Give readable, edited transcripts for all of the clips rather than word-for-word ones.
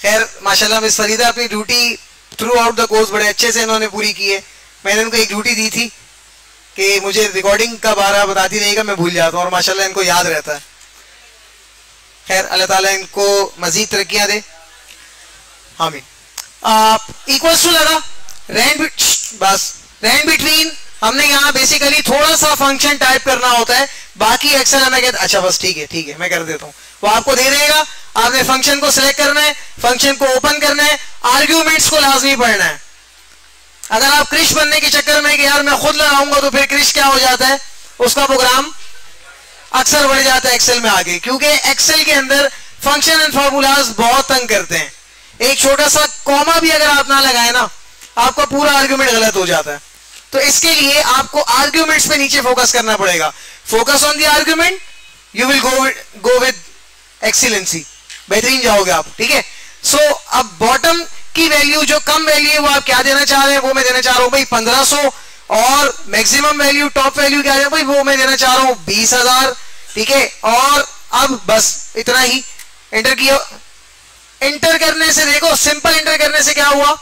खैर माशाल्लाह मिस फरीदा अपनी duty throughout the course बड़े अच्छे से इन्होंने पूरी की है। मैंने इनको एक ड्यूटी दी थी कि मुझे रिकॉर्डिंग का बारह बताती रहेगा, मैं भूल जाता हूँ और माशाल्लाह इनको याद रहता है। खैर अल्लाह ताला इनको मजीद तरक्कियां दे, आमीन। इक्वल्स टू लगा रैंड, बस रैंड बिटवीन हमने यहाँ बेसिकली थोड़ा सा फंक्शन टाइप करना होता है, बाकी एक्सेल हमें कहते अच्छा बस ठीक है मैं कर देता हूँ, वो आपको दे देगा। आपने फंक्शन को सिलेक्ट करना है, फंक्शन को ओपन करना है, आर्ग्यूमेंट्स को लाजमी पढ़ना है। अगर आप क्रिश बनने के चक्कर में कि यार मैं खुद लगाऊंगा तो फिर क्रिश क्या हो जाता है, उसका प्रोग्राम अक्सर बढ़ जाता है एक्सेल में आगे, क्योंकि एक्सेल के अंदर फंक्शन एंड फार्मूलाज बहुत तंग करते हैं। एक छोटा सा कॉमा भी अगर आप ना लगाए ना, आपका पूरा आर्ग्यूमेंट गलत हो जाता है। तो इसके लिए आपको आर्ग्यूमेंट्स पे नीचे फोकस करना पड़ेगा। Focus on the argument, you will go with excellency, बेहतरीन जाओगे आप, ठीक है। सो अब बॉटम की वैल्यू जो कम वैल्यू है वो आप क्या देना चाह रहे हैं, वो मैं देना चाह रहा हूं भाई 1500, और मैक्सिमम वैल्यू टॉप वैल्यू क्या है भाई, वो मैं देना चाह रहा हूं 20,000, ठीक है। और अब बस इतना ही एंटर किया। एंटर करने से देखो, सिंपल एंटर करने से क्या हुआ,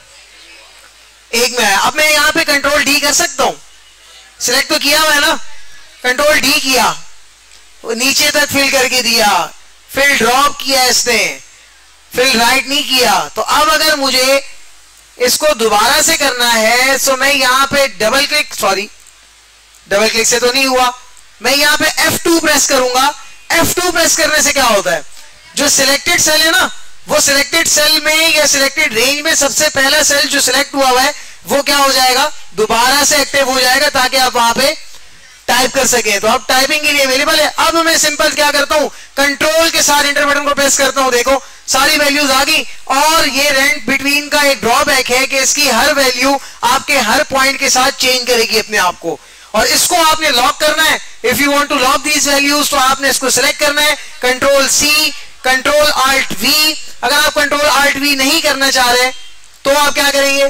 एक में आया। अब मैं यहां पे कंट्रोल डी कर सकता हूं, सिलेक्ट तो किया हुआ है ना, कंट्रोल डी किया, नीचे तक फिल करके दिया, फिल ड्रॉप किया इसने, फिल राइट नहीं किया। तो अब अगर मुझे इसको दोबारा से करना है तो मैं यहां पे डबल क्लिक से तो नहीं हुआ, मैं यहां पे F2 प्रेस करूंगा। F2 प्रेस करने से क्या होता है, जो सिलेक्टेड सेल है ना, वो सिलेक्टेड सेल में या सिलेक्टेड रेंज में सबसे पहला सेल जो सिलेक्ट हुआ है वो क्या हो जाएगा, दोबारा से एक्टिव हो जाएगा, ताकि आप वहां पे टाइप कर सके। तो अब टाइपिंग के लिए अवेलेबल है। अब मैं सिंपल क्या करता हूं, कंट्रोल के साथ एंटर बटन को प्रेस करता हूं, देखो सारी वैल्यूज आ गई। और ये रेंज बिटवीन का एक ड्रॉबैक है कि इसकी हर वैल्यू आपके हर पॉइंट के साथ चेंज करेगी अपने आप को, और इसको आपने लॉक करना है। If you want to lock these values तो आपने इसको सिलेक्ट करना है, control C, control alt V. अगर आप कंट्रोल आल्ट वी नहीं करना चाह रहे तो आप क्या करेंगे,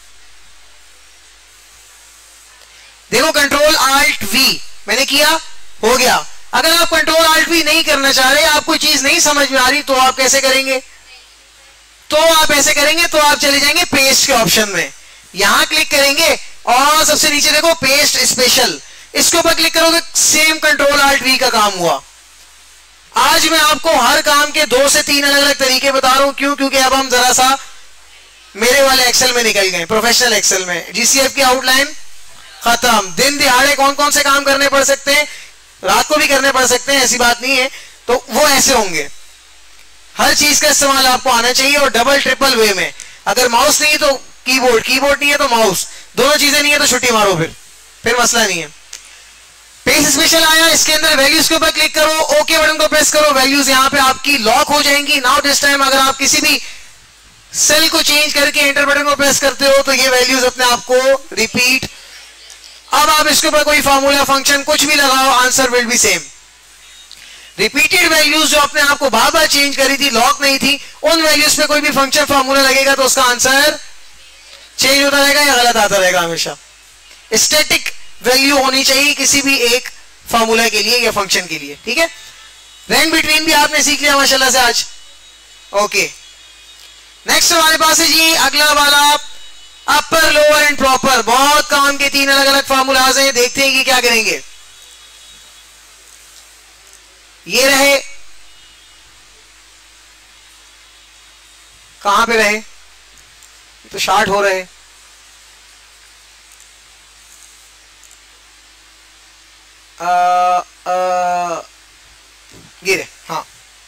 देखो कंट्रोल आल्ट वी मैंने किया, हो गया। अगर आप कंट्रोल आल्ट वी नहीं करना चाह रहे, आपको चीज नहीं समझ में आ रही, तो आप कैसे करेंगे, तो आप ऐसे करेंगे, तो आप चले जाएंगे पेस्ट के ऑप्शन में, यहां क्लिक करेंगे और सबसे नीचे देखो पेस्ट स्पेशल, इसके ऊपर क्लिक करोगे, सेम कंट्रोल आल्ट वी का काम हुआ। आज मैं आपको हर काम के 2 से 3 अलग अलग तरीके बता रहा हूं, क्यों, क्योंकि अब हम जरा सा मेरे वाले एक्सेल में निकल गए, प्रोफेशनल एक्सेल में। जीसीएफ की आउटलाइन खत्म, दिन दिहाड़े कौन कौन से काम करने पड़ सकते हैं, रात को भी करने पड़ सकते हैं, ऐसी बात नहीं है, तो वो ऐसे होंगे। हर चीज का इस्तेमाल आपको आना चाहिए, और डबल ट्रिपल वे में। अगर माउस नहीं है तो कीबोर्ड, कीबोर्ड नहीं है तो माउस, दोनों चीजें नहीं है तो छुट्टी मारो, फिर मसला नहीं है। पेज स्पेशल आया, इसके अंदर वैल्यूज के ऊपर क्लिक करो, ओके बटन को प्रेस करो, वैल्यूज यहां पे आपकी लॉक हो जाएंगी। नाउ दिस टाइम अगर आप किसी भी सेल को चेंज करके एंटर बटन को प्रेस करते हो तो ये वैल्यूज अपने आप को रिपीट। अब आप इसके ऊपर कोई फार्मूला फंक्शन कुछ भी लगाओ, answer will be same. Repeated values जो अपने आप को बार बार चेंज करी थी, लॉक नहीं थी, उन वैल्यूज पे कोई भी फंक्शन फार्मूला लगेगा तो उसका आंसर चेंज होता रहेगा या गलत आता रहेगा। हमेशा स्टैटिक वैल्यू होनी चाहिए किसी भी एक फार्मूला के लिए या फंक्शन के लिए, ठीक है। रैंक बिटवीन भी आपने सीख लिया माशाल्लाह से आज, ओके। नेक्स्ट हमारे पास है जी अगला वाला, अपर लोअर एंड प्रॉपर। बहुत काम के 3 अलग अलग फार्मूलाज हैं, देखते हैं कि क्या करेंगे। ये रहे, कहां पे रहे, तो शार्ट हो रहे, ये रहे, हाँ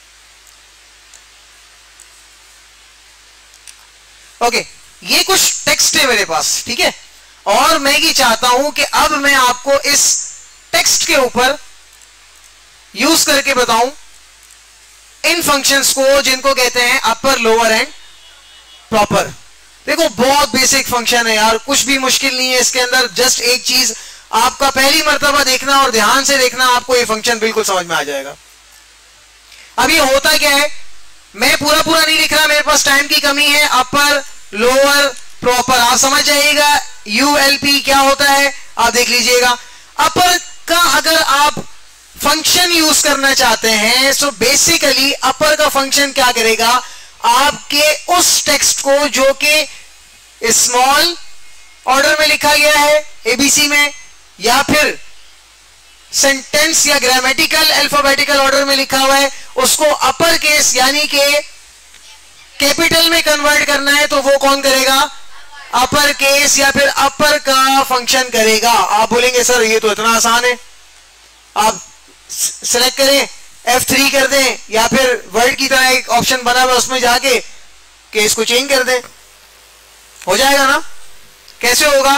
ओके। ये कुछ टेक्स्ट है मेरे पास, ठीक है, और मैं ये चाहता हूं कि अब मैं आपको इस टेक्स्ट के ऊपर यूज करके बताऊं इन फंक्शंस को जिनको कहते हैं अपर लोअर एंड प्रॉपर। देखो बहुत बेसिक फंक्शन है यार, कुछ भी मुश्किल नहीं है इसके अंदर। जस्ट एक चीज आपका पहली मर्तबा देखना और ध्यान से देखना, आपको ये फंक्शन बिल्कुल समझ में आ जाएगा। अब ये होता क्या है, मैं पूरा पूरा नहीं लिख रहा, मेरे पास टाइम की कमी है। अपर लोअर प्रॉपर आप समझ जाइएगा, ULP क्या होता है आप देख लीजिएगा। अपर का अगर आप फंक्शन यूज करना चाहते हैं तो बेसिकली अपर का फंक्शन क्या करेगा, आपके उस टेक्स्ट को जो कि स्मॉल ऑर्डर में लिखा गया है एबीसी में, या फिर सेंटेंस या ग्रामेटिकल अल्फाबेटिकल ऑर्डर में लिखा हुआ है, उसको अपर केस यानी कि कैपिटल में कन्वर्ट करना है, तो वो कौन करेगा? अपर केस या फिर अपर का फंक्शन करेगा। आप बोलेंगे सर ये तो इतना आसान है, आप सेलेक्ट करें F3 कर दें या फिर वर्ड की तरह एक ऑप्शन बना हुआ उसमें जाके केस को चेंज कर दें, हो जाएगा ना? कैसे होगा?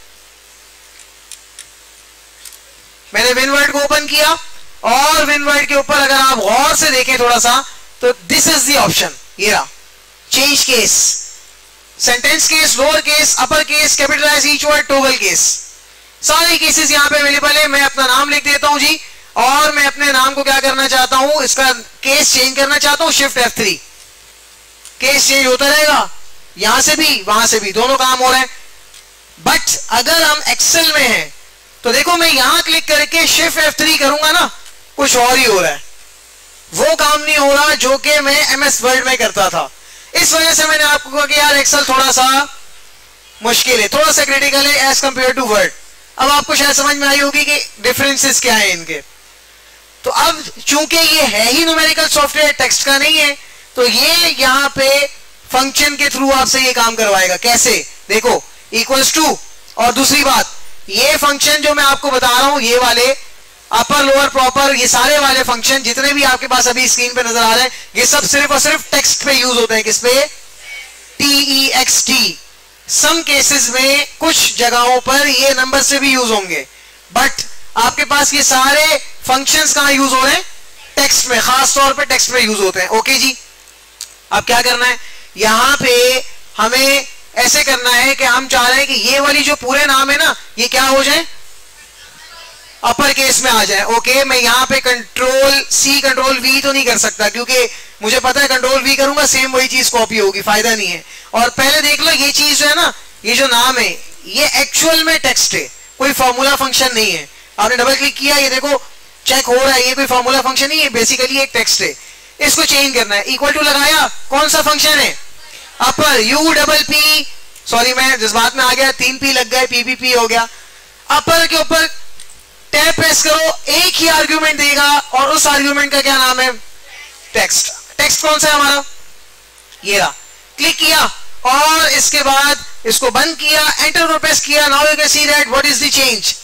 मैंने विन वर्ड को ओपन किया और विन वर्ड के ऊपर अगर आप गौर से देखें थोड़ा सा, तो दिस इज द ऑप्शन, ये रहा, change case, sentence case, lower case, upper case, capitalize each word, toggle case, सारे केसेस यहां पे अवेलेबल है। मैं अपना नाम लिख देता हूं जी, और मैं अपने नाम को क्या करना चाहता हूं, इसका केस चेंज करना चाहता हूं, शिफ्ट F3, केस चेंज होता रहेगा, यहां से भी वहां से भी दोनों काम हो रहे हैं। बट अगर हम एक्सेल में हैं तो देखो मैं यहां क्लिक करके शिफ्ट F3 करूंगा ना, कुछ और ही हो रहा है, वो काम नहीं हो रहा जो कि मैं MS वर्ड में करता था। इस वजह से मैंने आपको कहा कि यार एक्सेल थोड़ा सा मुश्किल है, थोड़ा सा क्रिटिकल है एज कंपेयर टू वर्ड। अब आपको शायद समझ में आई होगी कि डिफरेंसेस क्या है इनके। तो अब चूंकि ये है ही न्यूमेरिकल सॉफ्टवेयर, टेक्स्ट का नहीं है, तो ये यहां पे फंक्शन के थ्रू आपसे ये काम करवाएगा। कैसे? देखो इक्वल्स टू, और दूसरी बात, ये फंक्शन जो मैं आपको बता रहा हूं, ये वाले अपर लोअर प्रॉपर, ये सारे वाले फंक्शन जितने भी आपके पास अभी स्क्रीन पे नजर आ रहे हैं, ये सब सिर्फ और सिर्फ टेक्स्ट पे यूज होते हैं। किस पे? TEXT। सम केसेस में कुछ जगहों पर ये नंबर से भी यूज होंगे, बट आपके पास ये सारे फंक्शंस कहां यूज हो रहे हैं? टेक्स्ट में, खास तौर पे टेक्स्ट में यूज होते हैं। ओके जी, अब क्या करना है, यहां पे हमें ऐसे करना है कि हम चाह रहे हैं कि ये वाली जो पूरे नाम है ना, ये क्या हो जाए? अपर केस में आ जाए। ओके, मैं यहां पे कंट्रोल C कंट्रोल V तो नहीं कर सकता, क्योंकि मुझे पता है कंट्रोल V करूंगा सेम वही चीज कॉपी होगी, फायदा नहीं है। और पहले देख लो, ये चीज जो है ना, ये जो नाम है ये एक्चुअल में टेक्स्ट है, कोई फॉर्मूला फंक्शन नहीं है। आपने डबल क्लिक किया, ये देखो चेक हो रहा है, ये कोई फॉर्मूला फंक्शन नहीं है, बेसिकली एक टेक्स्ट है। इसको चेंज करना है, इक्वल टू लगाया, कौन सा फंक्शन है? अपर, UPP, सॉरी मैं जज्बात में आ गया, 3 P लग गए, PPP हो गया। अपर के ऊपर टैब प्रेस करो, एक ही आर्ग्यूमेंट देगा, और उस आर्ग्यूमेंट का क्या नाम है? टेक्स्ट। टेक्स्ट कौन सा है हमारा? ये रहा। क्लिक किया और इसके बाद इसको बंद किया, एंटर को प्रेस किया। Now you can see that what is the change.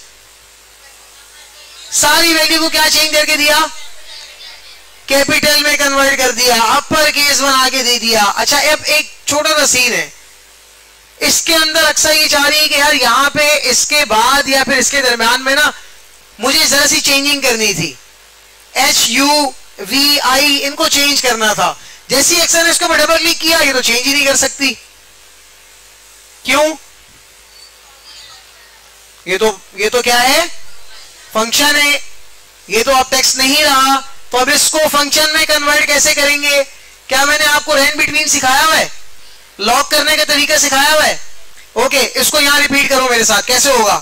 सारी वैल्यू को क्या चेंज करके दिया? कैपिटल में कन्वर्ट कर दिया, अपर केस बना के दे दिया। अच्छा, अब एक छोटा सा सीन है, इसके अंदर अक्सर ये चाह रही है कि यार यहां पे इसके बाद या फिर इसके दरमियान में ना मुझे जरा सी चेंजिंग करनी थी, HUVI इनको चेंज करना था। जैसे ही अक्सर इसको डबल क्लिक किया, ये तो चेंज ही नहीं कर सकती। क्यों? ये तो क्या है? फंक्शन है, ये तो अब टेक्स्ट नहीं रहा। तो अब इसको फंक्शन में कन्वर्ट कैसे करेंगे? क्या मैंने आपको रैन बिटवीन सिखाया हुआ है? लॉक करने का तरीका सिखाया हुआ है? ओके, इसको यहां रिपीट करो मेरे साथ, कैसे होगा?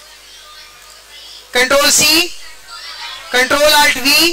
Control C, control Alt V,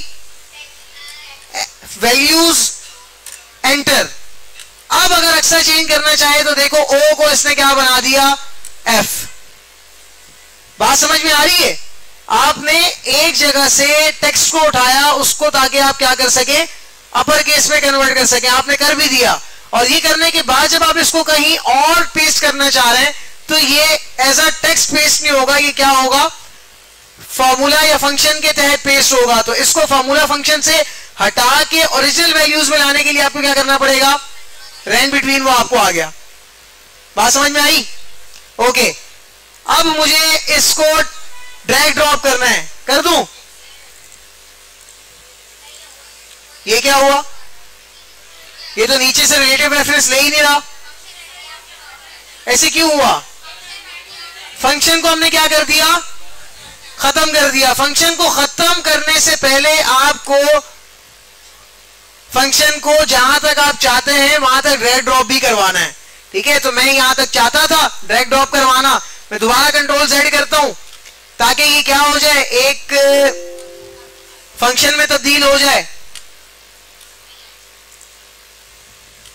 values enter. अब अगर अक्सर चेंज करना चाहे तो देखो O को इसने क्या बना दिया? F। बात समझ में आ रही है? आपने एक जगह से टेक्स्ट को उठाया उसको, ताकि आप क्या कर सके? अपर केस में कन्वर्ट कर सके। आपने कर भी दिया, और ये करने के बाद जब आप इसको कहीं और पेस्ट करना चाह रहे हैं, तो ये एज अ टेक्स्ट पेस्ट नहीं होगा, ये क्या होगा? फॉर्मूला या फंक्शन के तहत पेस्ट होगा। तो इसको फॉर्मूला फंक्शन से हटा के ओरिजिनल वैल्यूज में लाने के लिए आपको क्या करना पड़ेगा? रैन बिटवीन, वो आपको आ गया। बात समझ में आई? ओके, अब मुझे इसको ड्रैग ड्रॉप करना है, कर दूं? ये क्या हुआ? ये तो नीचे से रिलेटिव रेफरेंस ले ही नहीं रहा, ऐसे क्यों हुआ? फंक्शन को हमने क्या कर दिया? खत्म कर दिया। फंक्शन को खत्म करने से पहले आपको फंक्शन को जहां तक आप चाहते हैं वहां तक ड्रैग ड्रॉप भी करवाना है। ठीक है, तो मैं यहां तक चाहता था ड्रैग ड्रॉप करवाना, मैं दोबारा कंट्रोल Z करता हूं ताकि ये क्या हो जाए? एक फंक्शन में तब्दील हो जाए।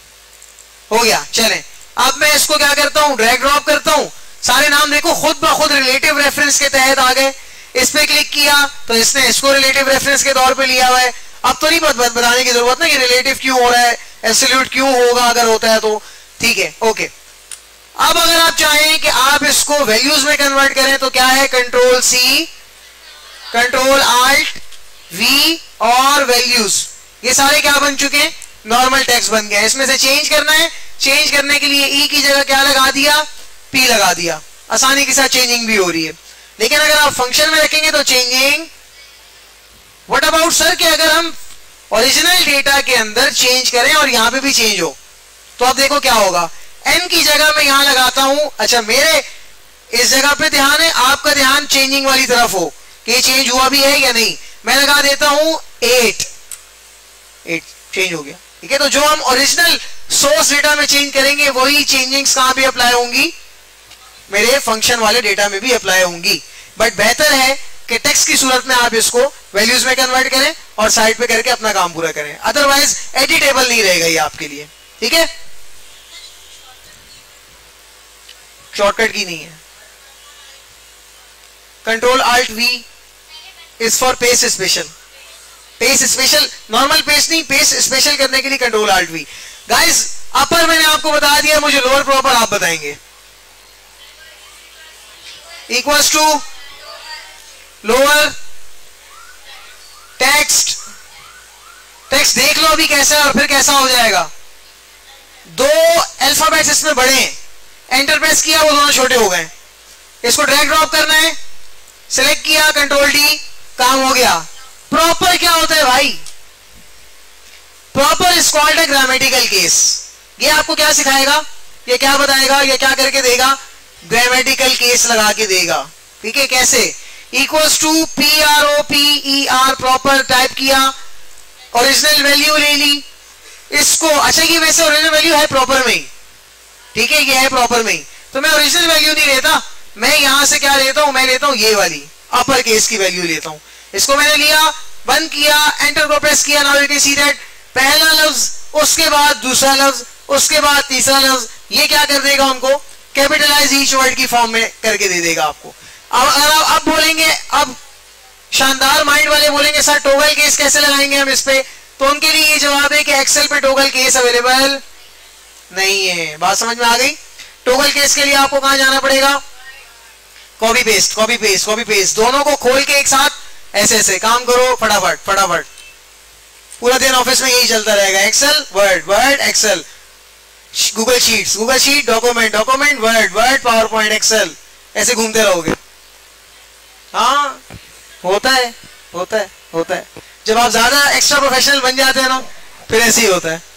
हो गया। चलें, अब मैं इसको क्या करता हूं, ड्रैग ड्रॉप करता हूं। सारे नाम देखो खुद ब खुद रिलेटिव रेफरेंस के तहत आ गए। इस पे क्लिक किया तो इसने इसको रिलेटिव रेफरेंस के तौर पे लिया हुआ है। अब तो नहीं बताने की जरूरत ना कि रिलेटिव क्यों हो रहा है, एब्सोल्यूट क्यों होगा अगर होता है तो, ठीक है ओके। अब अगर आप चाहें कि आप इसको वैल्यूज में कन्वर्ट करें तो क्या है, control C, control alt V और वैल्यूज, ये सारे क्या बन चुके हैं, नॉर्मल टेक्स्ट बन गया। इसमें से चेंज करना है, चेंज करने के लिए ई की जगह क्या लगा दिया, पी लगा दिया, आसानी के साथ चेंजिंग भी हो रही है। लेकिन अगर आप फंक्शन में रखेंगे तो चेंजिंग, व्हाट अबाउट सर कि अगर हम ओरिजिनल डेटा के अंदर चेंज करें और यहां पे भी चेंज हो तो आप देखो क्या होगा, एन की जगह मैं यहां लगाता हूं, अच्छा मेरे इस जगह पे ध्यान है, आपका ध्यान चेंजिंग वाली तरफ हो कि चेंज हुआ भी है या नहीं। मैं लगा देता हूं 8 चेंज हो गया, ठीक है। तो जो हम ओरिजिनल सोर्स डेटा में चेंज करेंगे वही चेंजिंग्स कहां भी अप्लाई होंगी, मेरे फंक्शन वाले डेटा में भी अप्लाई होंगी। बट बेहतर है कि टेक्स्ट की सूरत में आप इसको वैल्यूज में कन्वर्ट करें और साइड पे करके अपना काम पूरा करें, अदरवाइज एडिटेबल नहीं रहेगा ये आपके लिए, ठीक है। शॉर्टकट की नहीं है, control alt V is for paste special, paste special, normal paste नहीं, पेस्ट स्पेशल करने के लिए control alt V. Guys upper मैंने आपको बता दिया, मुझे लोअर प्रॉपर आप बताएंगे। Equals to lower text, text देख लो अभी कैसा है और फिर कैसा हो जाएगा। दो अल्फाबेट्स इसमें बड़े हैं, एंटर प्रेस किया वो दोनों छोटे हो गए। इसको ड्रैग ड्रॉप करना है, सिलेक्ट किया कंट्रोल डी, काम हो गया। प्रॉपर क्या होता है भाई, proper is called a grammatical case. ये आपको क्या सिखाएगा, ये क्या बताएगा, ये क्या करके देगा, ग्रामेटिकल केस लगा के देगा, ठीक है। कैसे, equals to PROPER, proper type किया, ओरिजिनल वैल्यू ले ली इसको, अच्छा ये वैसे ओरिजिनल वैल्यू है प्रॉपर में ही, ठीक है, ये है प्रॉपर में ही, तो मैं ओरिजिनल वैल्यू नहीं लेता, मैं यहां से क्या लेता हूं, मैं लेता हूं ये वाली अपर केस की वैल्यू लेता हूं। इसको मैंने लिया, बंद किया, एंटर को प्रेस किया, now you can see that पहला लफ्ज, उसके बाद दूसरा लफ्ज, उसके बाद तीसरा लफ्ज, ये क्या कर देगा, उनको कैपिटलाइज ईच वर्ड की फॉर्म में करके दे देगा आपको। अब अगर आप अब बोलेंगे, अब शानदार माइंड वाले बोलेंगे सर टोगल केस कैसे लगाएंगे हम इस पे, तो उनके लिए ये जवाब है कि एक्सेल पे टोगल केस अवेलेबल नहीं है। बात समझ में आ गई। टोगल केस के लिए आपको कहां जाना पड़ेगा, copy paste, copy paste, copy paste, दोनों को खोल के एक साथ ऐसे ऐसे काम करो, फटाफट फटाफट, पूरा दिन ऑफिस में यही चलता रहेगा, Excel Word Word Excel, Google Sheets Google Sheet, document document, Word Word, PowerPoint, Excel, ऐसे घूमते रहोगे। हाँ होता है होता है होता है, जब आप ज्यादा एक्स्ट्रा प्रोफेशनल बन जाते हैं ना फिर ऐसे ही होता है,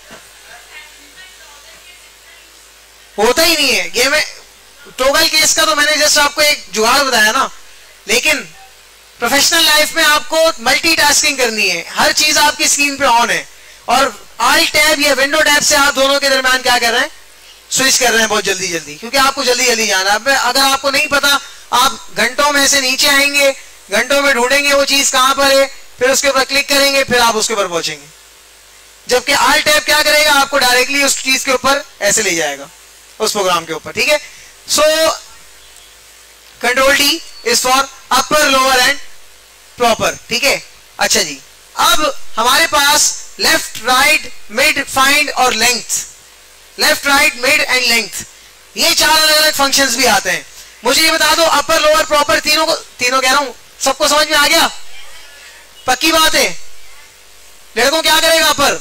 होता ही नहीं है। ये मैं टोगल केस का तो मैंने जस्ट आपको एक जुगाड़ बताया ना, लेकिन प्रोफेशनल लाइफ में आपको मल्टीटास्किंग करनी है, हर चीज आपकी स्क्रीन पे ऑन है और आल्ट टैब या विंडो टैब से आप दोनों के दरमियान क्या कर रहे हैं, स्विच कर रहे हैं बहुत जल्दी जल्दी, क्योंकि आपको जल्दी जल्दी जाना है। अगर आपको नहीं पता आप घंटों में से नीचे आएंगे, घंटों में ढूंढेंगे वो चीज कहां पर है, फिर उसके ऊपर क्लिक करेंगे, फिर आप उसके ऊपर पहुंचेंगे। जबकि आल्ट टैब क्या करेगा, आपको डायरेक्टली उस चीज के ऊपर ऐसे ले जाएगा, उस प्रोग्राम के ऊपर, ठीक है। So control D is for upper lower and proper, ठीक है। अच्छा जी, अब हमारे पास लेफ्ट राइट मिड फाइंड और length, left right mid and length, ये चार अलग अलग फंक्शंस भी आते हैं। मुझे ये बता दो अपर लोअर प्रॉपर तीनों को, तीनों कह रहा हूं, सबको समझ में आ गया, पक्की बात है। लड़कों क्या करेगा अपर,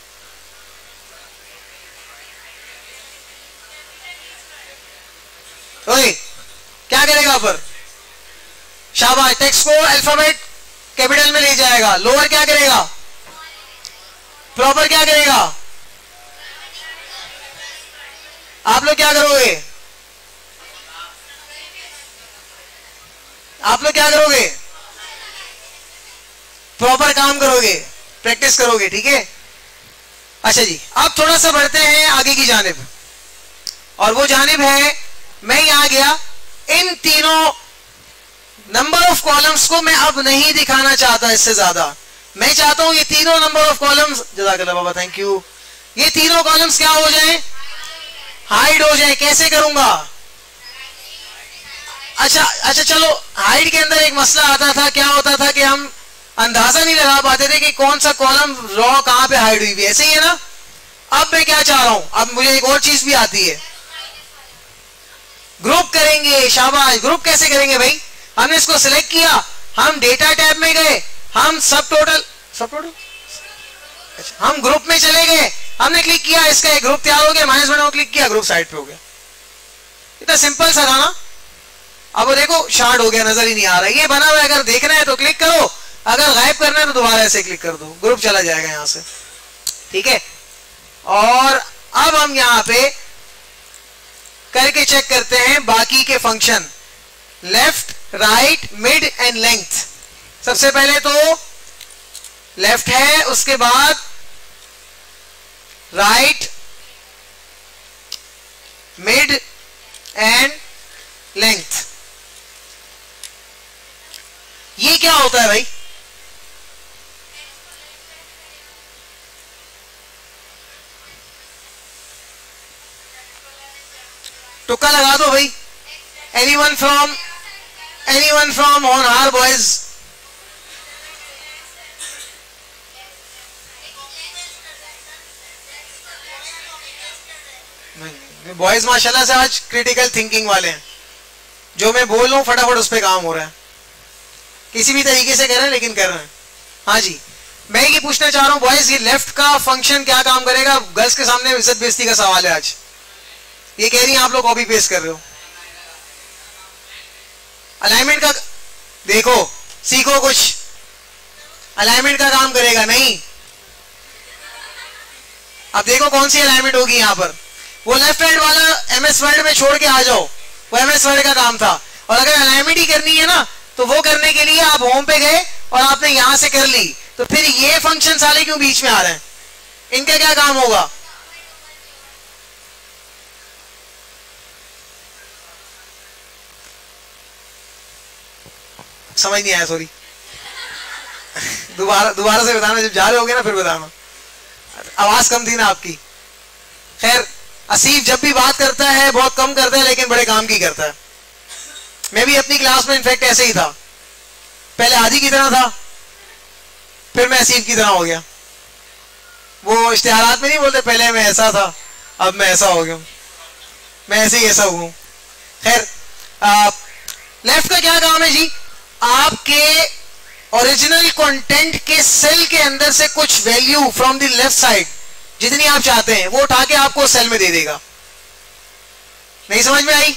ओए क्या करेगा अपर, शाबाश, टेक्स्ट को अल्फाबेट कैपिटल में ले जाएगा। लोअर क्या करेगा, प्रॉपर क्या करेगा, आप लोग क्या करोगे, आप लोग क्या करोगे, प्रॉपर काम करोगे, प्रैक्टिस करोगे, ठीक है। अच्छा जी, अब थोड़ा सा बढ़ते हैं आगे की जानिब, और वो जानिब है, मैं यहां गया, इन तीनों नंबर ऑफ कॉलम्स को मैं अब नहीं दिखाना चाहता इससे ज्यादा, मैं चाहता हूं ये तीनों नंबर ऑफ कॉलम्स, जज़ाकल्लाह बाबा थैंक यू, ये तीनों कॉलम्स क्या हो जाएं, हाइड हो जाए, कैसे करूंगा? अच्छा चलो, हाइड के अंदर एक मसला आता था, क्या होता था कि हम अंदाजा नहीं लगा पाते थे कि कौन सा कॉलम रॉ कहां पे हाइड हुई भी, ऐसे ही है ना। अब मैं क्या चाह रहा हूं, अब मुझे एक और चीज भी आती है, ग्रुप करेंगे। शाबाश, ग्रुप कैसे करेंगे भाई? हमने इसको सिलेक्ट किया, हम डेटा टैब में गए, हम सब टोटल अच्छा, हम ग्रुप में चले गए, हमने क्लिक किया, इसका एक ग्रुप तैयार हो गया, माइनस बटन क्लिक किया, ग्रुप साइड पे हो गया। इतना सिंपल सा था ना। अब वो देखो शार्ट हो गया, नजर ही नहीं आ रहा। ये बना हुआ है, अगर देखना है तो क्लिक करो, अगर गायब करना है तो दोबारा ऐसे क्लिक कर दो, ग्रुप चला जाएगा यहां से, ठीक है। और अब हम यहां पे करके चेक करते हैं बाकी के function, left, right, mid and length. सबसे पहले तो लेफ्ट है, उसके बाद राइट, मिड एंड लेंथ। ये क्या होता है भाई? तुक्का लगा दो भाई। Anyone from on are boys? Boys माशाल्लाह से आज क्रिटिकल थिंकिंग वाले हैं, जो मैं बोल रहा हूं फटाफट उस पर काम हो रहा है, किसी भी तरीके से कर रहे हैं लेकिन कर रहे हैं। हाँ जी, मैं ये पूछना चाह रहा हूं बॉयज, ये लेफ्ट का फंक्शन क्या काम करेगा? गर्ल्स के सामने इज्जत बेइज्जती का सवाल है आज। ये कह रही हैं आप लोग कॉपी पेस्ट कर रहे हो। अलाइनमेंट का देखो, सीखो कुछ। अलाइनमेंट का काम करेगा नहीं। अब देखो कौन सी अलाइनमेंट होगी यहां पर। वो लेफ्ट हैंड वाला एमएस वर्ड में छोड़ के आ जाओ, वो एमएस वर्ड का काम था। और अगर अलाइनमेंट ही करनी है ना, तो वो करने के लिए आप होम पे गए और आपने यहां से कर ली, तो फिर ये फंक्शन सारे क्यों बीच में आ रहे हैं? इनका क्या काम होगा? समझ नहीं आया, सॉरी। दोबारा से बताना, जब जा रहे होगे ना फिर बताना। आवाज कम थी ना आपकी। खैर, आसिफ जब भी बात करता है बहुत कम करता है, लेकिन बड़े काम की करता है। मैं भी अपनी क्लास में इनफैक्ट ऐसे ही था, पहले आदि की तरह था, फिर मैं आसिफ की तरह हो गया। वो इश्तिहारात में नहीं बोलते पहले मैं ऐसा था अब मैं ऐसा हो गया, मैं ऐसे ही ऐसा हूं। खैर, लेफ्ट का क्या काम है जी? आपके ओरिजिनल कंटेंट के सेल के अंदर से कुछ value from the left side, जितनी आप चाहते हैं वो उठा के आपको सेल में दे देगा। नहीं समझ में आई?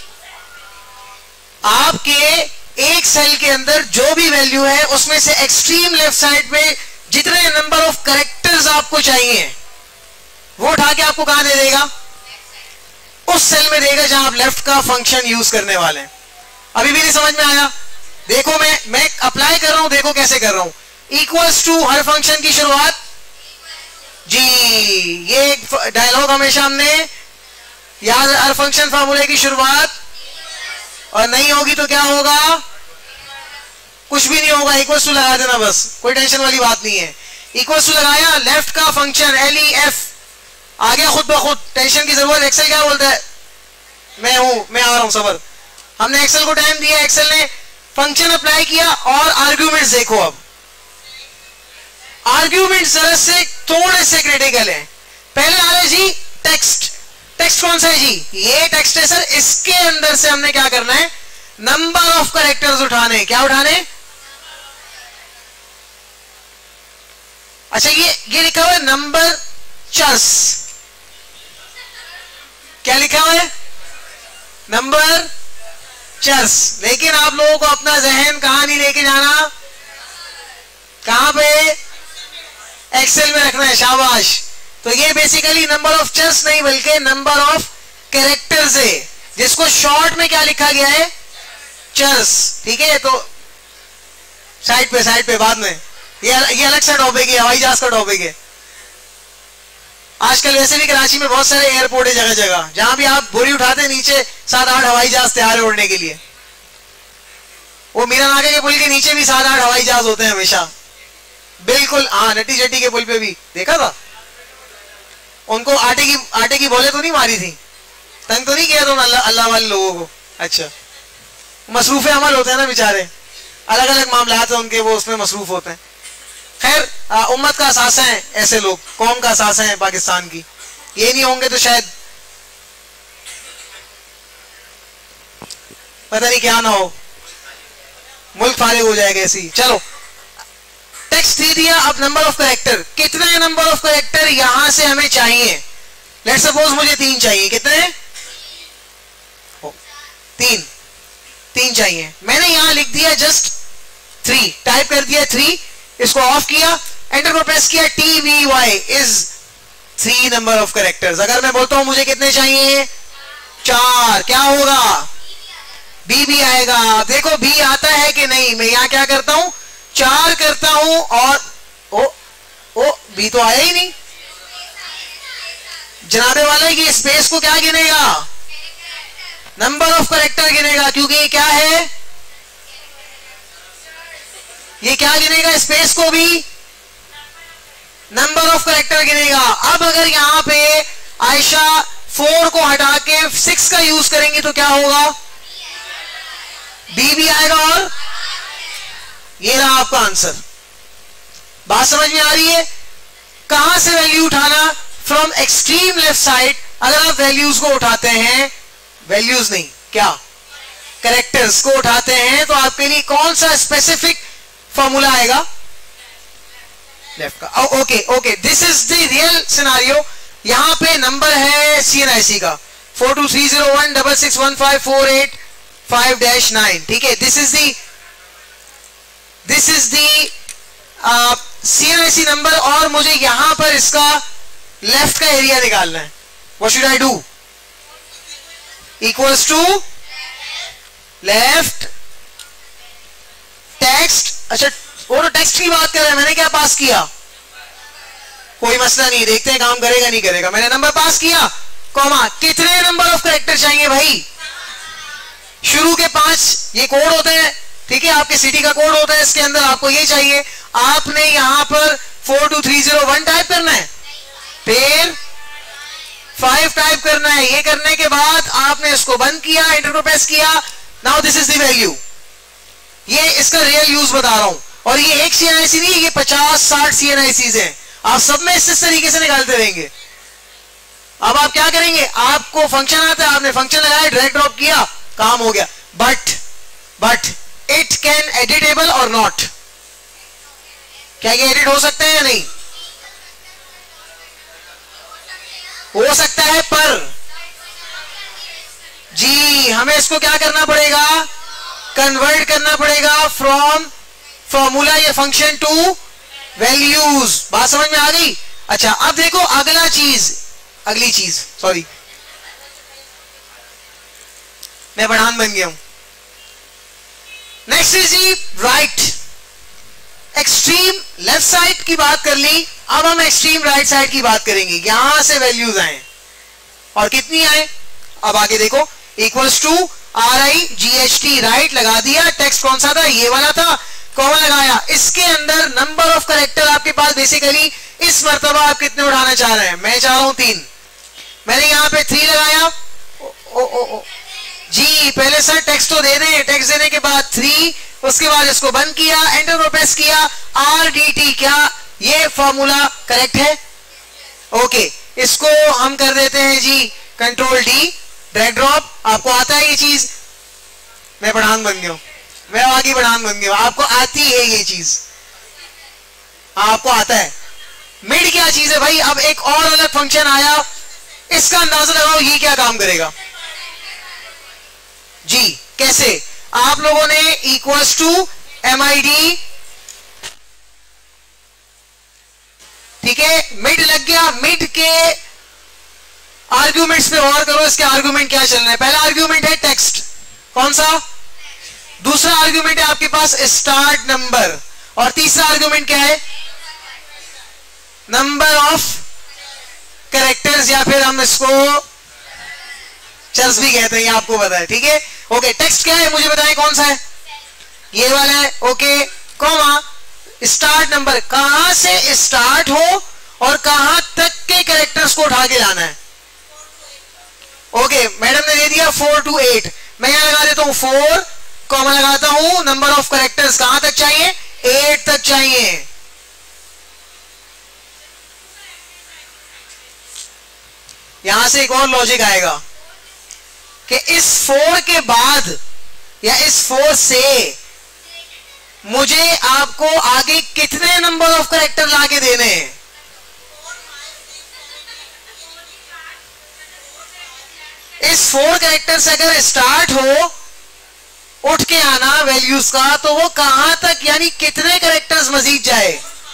आपके एक सेल के अंदर जो भी वैल्यू है उसमें से एक्सट्रीम लेफ्ट साइड पे जितने नंबर ऑफ कैरेक्टर्स आपको चाहिए वो उठा के आपको कहां दे देगा? उस सेल में देगा जहां आप लेफ्ट का फंक्शन यूज करने वाले हैं। अभी भी नहीं समझ में आया? देखो मैं अप्लाई कर रहा हूं, देखो कैसे कर रहा हूं। इक्वल्स टू, हर फंक्शन की शुरुआत जी, ये डायलॉग हमेशा हमने याद, हर फंक्शन फार्मूले की शुरुआत, और नहीं होगी तो क्या होगा? कुछ भी नहीं होगा, इक्वल्स टू लगा देना बस, कोई टेंशन वाली बात नहीं है। इक्वल्स टू लगाया, लेफ्ट का फंक्शन LEF आ गया खुद ब खुद, टेंशन की जरूरत। एक्सेल क्या बोलता है? मैं आ रहा हूं, सबर। हमने एक्सेल को टाइम दिया, एक्सेल ने फंक्शन अप्लाई किया, और आर्ग्यूमेंट्स देखो। अब आर्ग्यूमेंट्स जरा से थोड़े से क्रिटिकल है। पहले आ रहा है जी टेक्स्ट। टेक्स्ट कौन सा है जी? ये टेक्स्ट है सर। इसके अंदर से हमने क्या करना है? नंबर ऑफ कैरेक्टर्स उठाने। क्या उठाने? अच्छा, ये लिखा हुआ है नंबर चर्स। क्या लिखा हुआ है? Number chars. लेकिन आप लोगों को अपना जहन कहां नहीं लेके जाना, कहां पे? एक्सेल में रखना है। शाबाश। तो ये बेसिकली नंबर ऑफ चर्स नहीं बल्कि नंबर ऑफ कैरेक्टर्स है, जिसको शॉर्ट में क्या लिखा गया है? चर्स। ठीक है, तो साइड पे बाद में ये अलग सा टॉपिक है, हवाई जहाज का टॉपिक है। आजकल वैसे भी कराची में बहुत सारे एयरपोर्ट है जगह जगह, जहां भी आप बोरी उठाते हैं नीचे 7-8 हवाई जहाज तैयार है उड़ने के लिए। वो मीरा नाका के पुल के नीचे भी 7-8 हवाई जहाज होते हैं हमेशा। बिल्कुल, हाँ, नटी चट्टी के पुल पे भी देखा था। उनको आटे की बोले तो नहीं मारी थी, तंग तो नहीं किया तुम अल्लाह अल्लाह वाले लोगों को? अच्छा, मसरूफ अमल होते हैं ना बेचारे, अलग अलग मामलात हैं उनके, वो उसमें मसरूफ होते हैं। खैर, उम्मत का असासा है ऐसे लोग, कौम का असासा है पाकिस्तान की। ये नहीं होंगे तो शायद पता नहीं क्या ना हो, मुल्क फारिग हो जाएगा ऐसी। चलो, टेक्स्ट दे दिया, अब नंबर ऑफ करेक्टर, कितने नंबर ऑफ करेक्टर यहां से हमें चाहिए? लेट्स सपोज मुझे 3 चाहिए। कितने? 3 चाहिए। मैंने यहां लिख दिया जस्ट 3, टाइप कर दिया 3, इसको ऑफ किया, एंटर को प्रेस किया। TVY is 3 number of characters. अगर मैं बोलता हूं मुझे कितने चाहिए? 4, क्या होगा? B भी आएगा। देखो B आता है कि नहीं। मैं यहां क्या करता हूं? 4 करता हूं और ओ B तो आया ही नहीं। जनाबे वाले की स्पेस को क्या गिनेगा? नंबर ऑफ करेक्टर गिनेगा, क्योंकि ये क्या है? ये क्या गिनेगा? स्पेस को भी नंबर ऑफ करेक्टर गिनेगा। अब अगर यहां पे आयशा 4 को हटा के 6 का यूज करेंगे तो क्या होगा? B भी आएगा और ये रहा आपका आंसर। बात समझ में आ रही है? कहां से वैल्यू उठाना? From extreme left side. अगर आप वैल्यूज को उठाते हैं, वैल्यूज नहीं, क्या करेक्टर्स को उठाते हैं, तो आपके लिए कौन सा स्पेसिफिक फॉर्मूला आएगा? लेफ्ट का। Okay, this is the real scenario. यहां पे नंबर है CNIC का 423016615485-9। ठीक है, this is the CNIC number, और मुझे यहां पर इसका लेफ्ट का एरिया निकालना है। What should I do? Equals to left text. अच्छा, वो तो टेक्स्ट की बात कर रहे हैं, मैंने क्या पास किया? कोई मसला नहीं, देखते हैं काम करेगा नहीं करेगा। मैंने नंबर पास किया, कॉमा, कितने नंबर ऑफ करेक्टर चाहिए भाई? शुरू के 5 ये कोड होते हैं, ठीक है, आपके सिटी का कोड होता है, इसके अंदर आपको ये चाहिए। आपने यहां पर 42301 टाइप करना है, फिर 5 टाइप करना है। ये करने के बाद आपने इसको बंद किया, एंटर को प्रेस किया। Now this is the value. ये इसका रियल यूज बता रहा हूं, और ये एक CNIC नहीं, ये 50-60 CNICs हैं। आप सब में इस तरीके से निकालते रहेंगे। अब आप क्या करेंगे? आपको फंक्शन आता है, आपने फंक्शन लगाया, ड्रैग ड्रॉप किया, काम हो गया। बट इट कैन एडिटेबल और नॉट। क्या ये एडिट हो सकते हैं या नहीं? हो सकता है, पर जी हमें इसको क्या करना पड़ेगा? कन्वर्ट करना पड़ेगा फ्रॉम फॉर्मूला या फंक्शन टू वैल्यूज। बात समझ में आ गई? अच्छा, अब देखो अगली चीज सॉरी, मैं बढ़ान बन गया हूं। Next is right. Extreme left side की बात कर ली, अब हम एक्सट्रीम राइट साइड की बात करेंगे। यहां से वैल्यूज आए और कितनी आए? अब आगे देखो, इक्वल्स टू RIGHT, राइट लगा दिया। टेक्स्ट कौन सा था? ये वाला था, कॉमा लगाया। इसके अंदर नंबर ऑफ करेक्टर आपके पास बेसिकली इस मर्तबा आप कितने उठाना चाह रहे हैं? मैं चाह रहा हूं 3। मैंने यहां पे 3 लगाया। जी पहले सर टेक्स्ट तो दे दें, टेक्स्ट देने के बाद 3, उसके बाद इसको बंद किया, एंटर को प्रेस किया, RDT। क्या ये फॉर्मूला करेक्ट है? ओके, इसको हम कर देते हैं जी कंट्रोल D, ड्रैग ड्रॉप। आपको आता है ये चीज? मैं बढ़ान बन गया हूं, मैं आगे बढ़ान बन गया हूं। आपको आती है ये चीज? आपको आता है। मिड क्या चीज है भाई? अब एक और अलग फंक्शन आया, इसका अंदाजा लगाओ ये क्या काम करेगा जी? कैसे? आप लोगों ने इक्वल्स टू MID, ठीक है, मिड लग गया। मिड के आर्ग्यूमेंट्स पे गौर करो, इसके आर्ग्यूमेंट क्या चल रहे हैं। पहला आर्ग्यूमेंट है टेक्स्ट, कौन सा? दूसरा आर्ग्यूमेंट है आपके पास स्टार्ट नंबर, और तीसरा आर्ग्यूमेंट क्या है? नंबर ऑफ कैरेक्टर्स, या फिर हम इसको चर्स भी कहते हैं, आपको पता है, ठीक है। ओके, टेक्स्ट क्या है मुझे बताएं, कौन सा है? ये वाला है। ओके, कॉमा, स्टार्ट नंबर, कहां से स्टार्ट हो और कहां तक के कैरेक्टर्स को उठा के लाना है। ओके, ओके, मैडम ने दे दिया 4 to 8, मैं यहां लगा देता हूं 4, कॉमा लगाता हूं, नंबर ऑफ करेक्टर्स कहां तक चाहिए, 8 तक चाहिए। यहां से एक और लॉजिक आएगा कि इस 4 के बाद या इस 4 से मुझे आपको आगे कितने नंबर ऑफ करेक्टर लाके देने हैं। इस 4 करेक्टर से अगर स्टार्ट हो उठ के आना वैल्यूज का, तो वो कहां तक, यानी कितने करेक्टर्स मजीद जाए।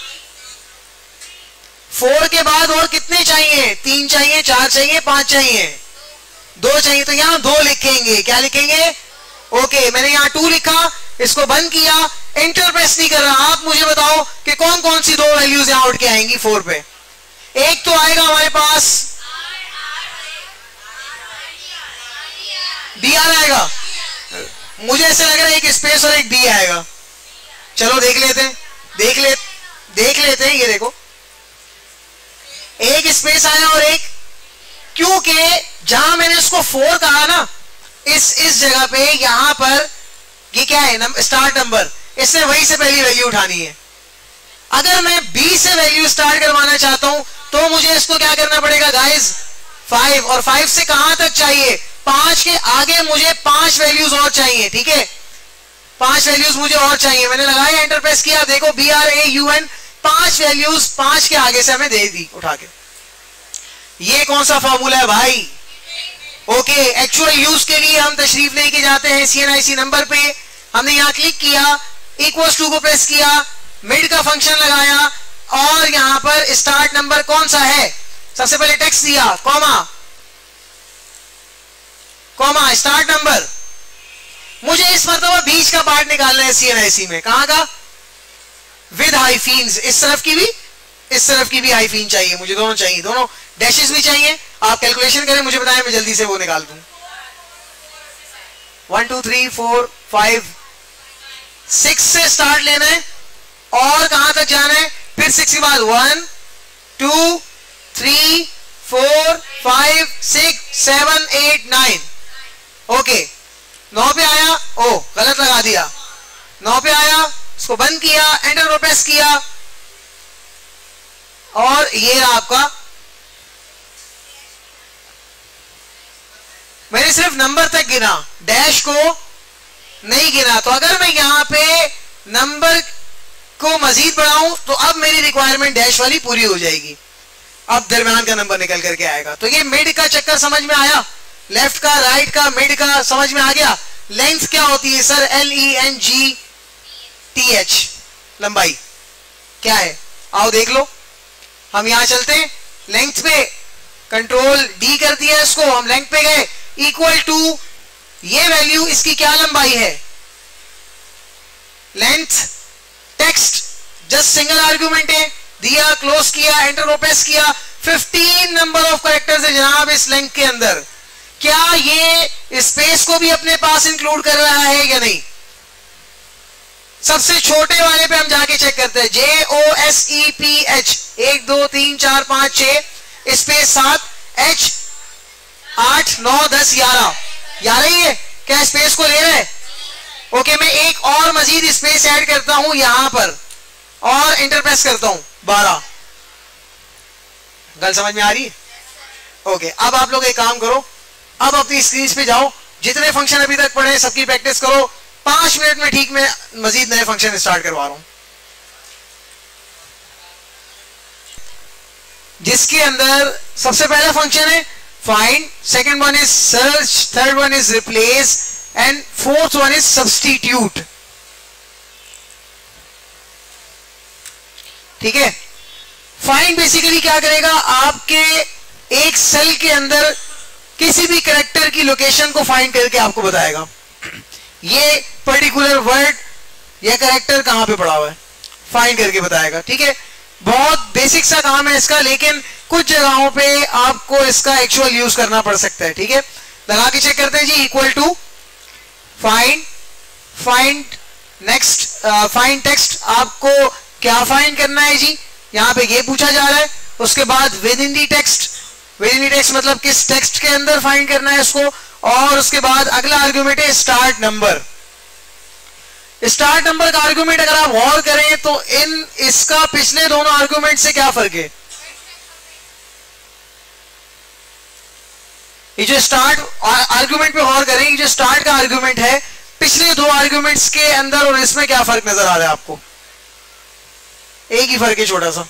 4 के बाद और कितने चाहिए, 3 चाहिए, 4 चाहिए, 5 चाहिए, 2 चाहिए, तो यहां 2 लिखेंगे। क्या लिखेंगे, ओके, मैंने यहां 2 लिखा, इसको बंद किया, एंटर प्रेस नहीं कर रहा। आप मुझे बताओ कि कौन कौन सी 2 वैल्यूज यहां उठ के आएंगी 4 पे। एक तो आएगा हमारे पास BR आएगा, मुझे ऐसे लग रहा है एक स्पेस और एक B आएगा। चलो देख लेते हैं, देख लेते हैं। ये देखो, एक स्पेस आया और एक, क्योंकि जहां मैंने इसको 4 कहा ना, इस जगह पे यहां पर ये क्या है, स्टार्ट नंबर, इससे वही से पहली वैल्यू उठानी है। अगर मैं B से वैल्यू स्टार्ट करवाना चाहता हूं तो मुझे इसको क्या करना पड़ेगा गाइस, 5, और 5 से कहां तक चाहिए, 5 के आगे मुझे 5 वैल्यूज और चाहिए। ठीक है, 5 वैल्यूज मुझे और चाहिए। मैंने लगाया, एंटर प्रेस किया, देखो BRAUN, 5 वैल्यूज 5 के आगे से हमें दे दी उठा के। ये कौन सा फॉर्मूला है भाई, ओके। एक्चुअल यूज के लिए हम तशरीफ लेके जाते हैं CNIC नंबर पे। हमने यहां क्लिक किया, इक्वल्स टू को प्रेस किया, मिड का फंक्शन लगाया, और यहां पर स्टार्ट नंबर कौन सा है, सबसे पहले टेक्स्ट दिया, कॉमा कॉमा स्टार्ट नंबर। मुझे इस मरतबा बीच का पार्ट निकालना है CNIC में, कहां का, विद हाइफीन्स, इस तरफ की भी इस तरफ की भी हाइफीन चाहिए मुझे, दोनों चाहिए, दोनों डैशेस भी चाहिए। आप कैलकुलेशन करें, मुझे बताएं, मैं जल्दी से वो निकाल दूं। 1 2 3 4 5 6 से स्टार्ट लेना है और कहां तक जाना है, फिर 6 के बाद 1 2 3 4 5 6 7 8 9, ओके। 9 पे आया, ओ गलत लगा दिया, 9 पे आया, इसको बंद किया, एंटर को प्रेस किया, और ये रहा आपका। मैंने सिर्फ नंबर तक गिना, डैश को नहीं गिना। तो अगर मैं यहां पे नंबर को मजीद बढ़ाऊं तो अब मेरी रिक्वायरमेंट डैश वाली पूरी हो जाएगी, अब दरमियान का नंबर निकल करके आएगा। तो ये मिड का चक्कर समझ में आया, लेफ्ट का, राइट का, मिड का समझ में आ गया। लेंथ क्या होती है सर, LENGTH, लंबाई क्या है, आओ देख लो। हम यहां चलते हैं, लेंथ पे कंट्रोल D कर दिया, इसको हम लेंथ पे गए, इक्वल टू ये वैल्यू, इसकी क्या लंबाई है, length, text just single argument है, दिया, क्लोज किया, एंटर को प्रेस किया, 15 नंबर ऑफ कैरेक्टर्स है जनाब इस लेंथ के अंदर। क्या ये स्पेस को भी अपने पास इंक्लूड कर रहा है या नहीं। सबसे छोटे वाले पे हम जाके चेक करते हैं, JOSEPH 1 2 3 4 5 6 स्पेस 7 H 8 9 10 11 ही है, क्या स्पेस को ले रहा है, ओके। मैं एक और मजीद स्पेस ऐड करता हूं यहां पर और इंटर प्रेस करता हूं, 12। गल समझ में आ रही है, ओके। अब आप लोग एक काम करो, अब अपनी स्क्रीन पे जाओ, जितने फंक्शन अभी तक पढ़े सबकी प्रैक्टिस करो। 5 मिनट में ठीक मैं मजीद नए फंक्शन स्टार्ट करवा रहा हूं, जिसके अंदर सबसे पहला फंक्शन है find, second one is search, third one is replace and fourth one is substitute. ठीक है, फाइंड बेसिकली क्या करेगा, आपके एक सेल के अंदर किसी भी कैरेक्टर की लोकेशन को फाइंड करके आपको बताएगा ये पर्टिकुलर वर्ड या कैरेक्टर कहां पे पड़ा हुआ है, फाइंड करके बताएगा। ठीक है, बहुत बेसिक सा काम है इसका, लेकिन कुछ जगहों पे आपको इसका एक्चुअल यूज करना पड़ सकता है। ठीक है, लगा के चेक करते हैं जी, equal to find, find next, find text, आपको क्या फाइंड करना है जी, यहां पे ये पूछा जा रहा है। उसके बाद within the text, within the text मतलब किस टेक्स्ट के अंदर फाइंड करना है इसको। और उसके बाद अगला आर्गुमेंट है स्टार्ट नंबर। स्टार्ट नंबर का आर्गुमेंट अगर आप गौर करें तो इसका पिछले दोनों आर्गुमेंट से क्या फर्क है। ये जो स्टार्ट आर्गुमेंट पे गौर करें, जो स्टार्ट का आर्गुमेंट है पिछले दो आर्गुमेंट्स के अंदर और इसमें क्या फर्क नजर आ रहा है आपको। एक ही फर्क है छोटा सा,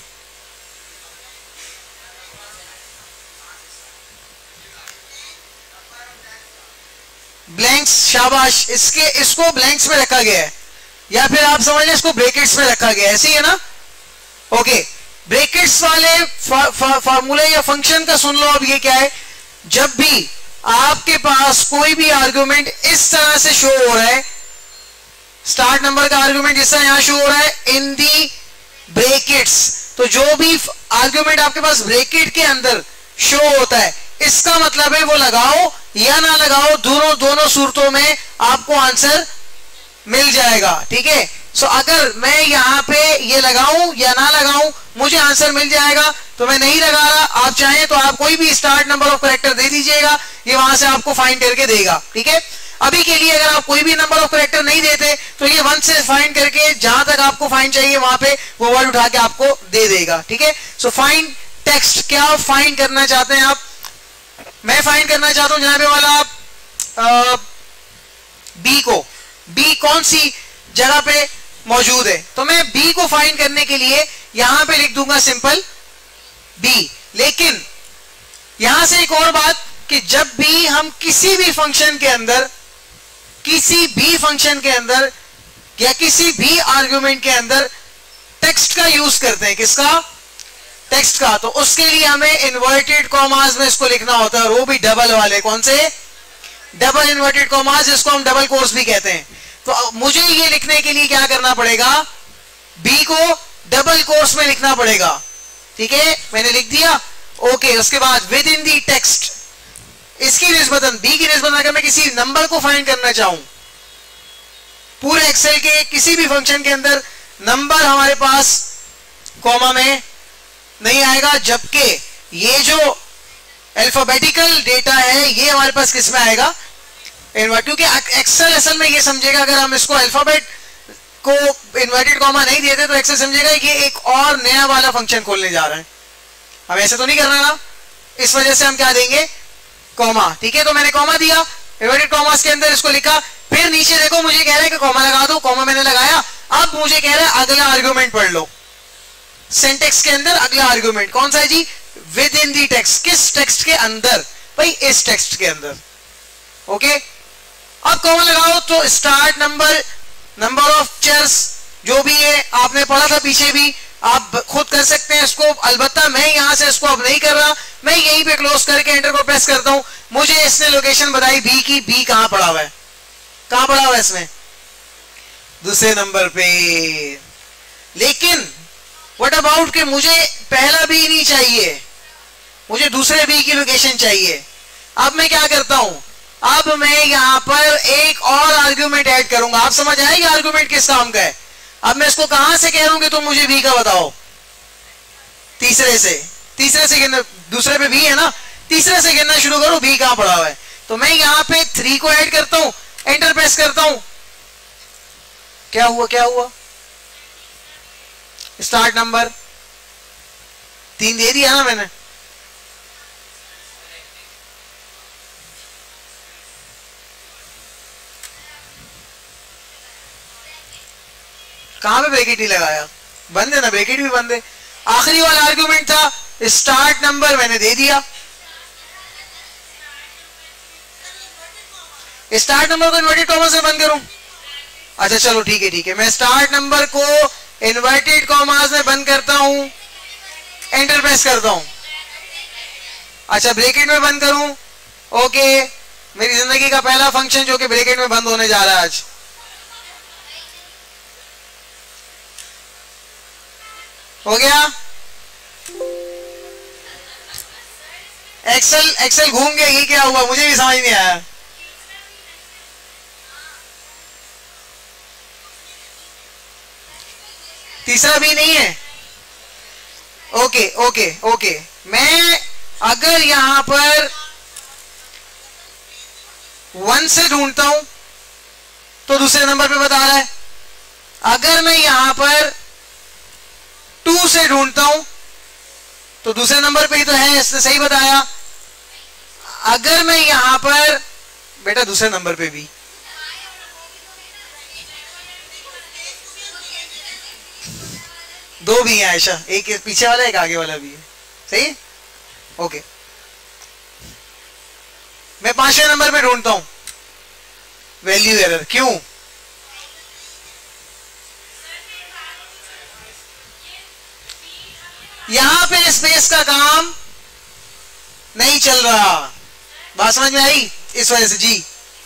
ब्लैंक्स। शाबाश, इसको ब्लैंक्स में रखा गया है, या फिर आप समझ लें इसको ब्रैकेट्स में रखा गया है, ऐसे ही है ना। ओके, ब्रैकेट्स वाले फार्मूले या फंक्शन का सुन लो अब। ये क्या है, जब भी आपके पास कोई भी आर्गुमेंट इस तरह से शो हो रहा है, स्टार्ट नंबर का आर्गुमेंट जिस तरह यहां शो हो रहा है इन दी ब्रैकेट्स, तो जो भी आर्गुमेंट आपके पास ब्रैकेट के अंदर शो होता है इसका मतलब है वो लगाओ या ना लगाओ, दोनों सूरतों में आपको आंसर मिल जाएगा। ठीक है, सो अगर मैं यहां पे ये लगाऊं या ना लगाऊं मुझे आंसर मिल जाएगा। तो मैं नहीं लगा रहा, आप चाहें तो आप कोई भी स्टार्ट नंबर ऑफ कैरेक्टर दे दीजिएगा, ये वहां से आपको फाइंड करके देगा। ठीक है, अभी के लिए अगर आप कोई भी नंबर ऑफ कैरेक्टर नहीं देते तो ये 1 से फाइंड करके जहां तक आपको फाइंड चाहिए वहां पे वो वर्ड उठा के आपको दे देगा। ठीक है, सो फाइंड टेक्स्ट, क्या फाइंड करना चाहते हैं आप। मैं फाइंड करना चाहता हूं जनाबे वाला बी को, बी कौन सी जगह पे मौजूद है, तो मैं बी को फाइंड करने के लिए यहां पे लिख दूंगा सिंपल बी। लेकिन यहां से एक और बात कि जब भी हम किसी भी फंक्शन के अंदर या किसी भी आर्गुमेंट के अंदर टेक्स्ट का यूज करते हैं, किसका, टेक्स्ट का, तो उसके लिए हमें इन्वर्टेड कॉमास में इसको लिखना होता है, और वो भी डबल वाले। कौन से, डबल इन्वर्टेड कॉमास, जिसको हम डबल कोर्स भी कहते हैं। तो मुझे ये लिखने के लिए क्या करना पड़ेगा, बी को डबल कोर्स में लिखना पड़ेगा। ठीक है, मैंने लिख दिया। ओके, उसके बाद विद इन दी टेक्स्ट, इसकी निस्बतन, बी की निस्बतन अगर मैं किसी नंबर को फाइंड करना चाहूं, पूरे एक्सेल के किसी भी फंक्शन के अंदर नंबर हमारे पास कॉमा में नहीं आएगा, जबकि ये जो अल्फाबेटिकल डेटा है ये हमारे पास किस में आएगा, क्योंकि एक्सेल असल में ये समझेगा अगर हम इसको अल्फाबेट को इन्वर्टेड कॉमा नहीं देते तो एक्सेल समझेगा ये एक और नया वाला फंक्शन खोलने जा रहा है। हम ऐसे तो नहीं करना ना, इस वजह से हम क्या देंगे, कॉमा। ठीक है, तो मैंने कॉमा दिया, इन्वर्टेड कॉमास के अंदर इसको लिखा, फिर नीचे देखो मुझे कह रहा है कि कॉमा लगा दो, कॉमा मैंने लगाया। अब मुझे कह रहा है अगला आर्गुमेंट पढ़ लो, सिंटेक्स के अंदर अगला आर्गुमेंट कौन सा है जी, विद इन दी टेक्स्ट, किस टेक्स्ट के अंदर, भाई इस टेक्स्ट के अंदर। ओके, अब कॉमा लगाओ तो start number, number of chars जो भी है आपने पढ़ा था पीछे भी, आप खुद कर सकते हैं इसको। अलबत्ता मैं यहां से इसको अब नहीं कर रहा, मैं यहीं पे क्लोज करके एंटर को प्रेस करता हूं। मुझे इसने लोकेशन बताई बी की, बी कहां पड़ा हुआ है, कहां पड़ा हुआ है इसमें, दूसरे नंबर पे। लेकिन व्हाट अबाउट कि मुझे पहला बी नहीं चाहिए, मुझे दूसरे बी की लोकेशन चाहिए। अब मैं क्या करता हूं, अब मैं यहां पर एक और आर्गुमेंट ऐड करूंगा। आप समझ आएगा आर्गुमेंट किस काम का है। अब मैं इसको कहां से कह रहा हूं कि तुम मुझे बी का बताओ, तीसरे से गिनना, दूसरे पे बी है ना, तीसरे से गिनना शुरू करो, बी कहां पड़ा हुआ है। तो मैं यहां पे 3 को ऐड करता हूं, एंटर प्रेस करता हूं, क्या हुआ, स्टार्ट नंबर 3 दे दिया ना मैंने। कहां पे ब्रैकेट ही लगाया, बंद है ना, ब्रैकेट भी बंद है। आखिरी वाला आर्गुमेंट था स्टार्ट नंबर, मैंने दे दिया। स्टार्ट नंबर को इन्वर्टेड कॉमा से बंद करूं, अच्छा चलो ठीक है, मैं स्टार्ट नंबर को इन्वर्टेड कॉमा में बंद करता हूं, एंटर प्रेस करता हूं। अच्छा ब्रैकेट में बंद करूं, ओके, मेरी जिंदगी का पहला फंक्शन जो कि ब्रैकेट में बंद होने जा रहा है आज। हो गया, एक्सेल घूम गया, ये क्या हुआ मुझे भी समझ नहीं आया। तीसरा भी नहीं है, ओके, मैं अगर यहां पर 1 से ढूंढता हूं तो दूसरे नंबर पे बता रहा है, अगर मैं यहां पर 2 से ढूंढता हूं तो दूसरे नंबर पे ही तो है, इसने सही बताया। अगर मैं यहां पर बेटा दूसरे नंबर पे भी, दो भी है आयशा, एक पीछे वाला एक आगे वाला भी है, सही है? ओके, मैं 5वें नंबर पे ढूंढता हूं, वैल्यू एरर क्यों? यहां पे स्पेस का काम नहीं चल रहा, बात समझ में आई? इस वजह से जी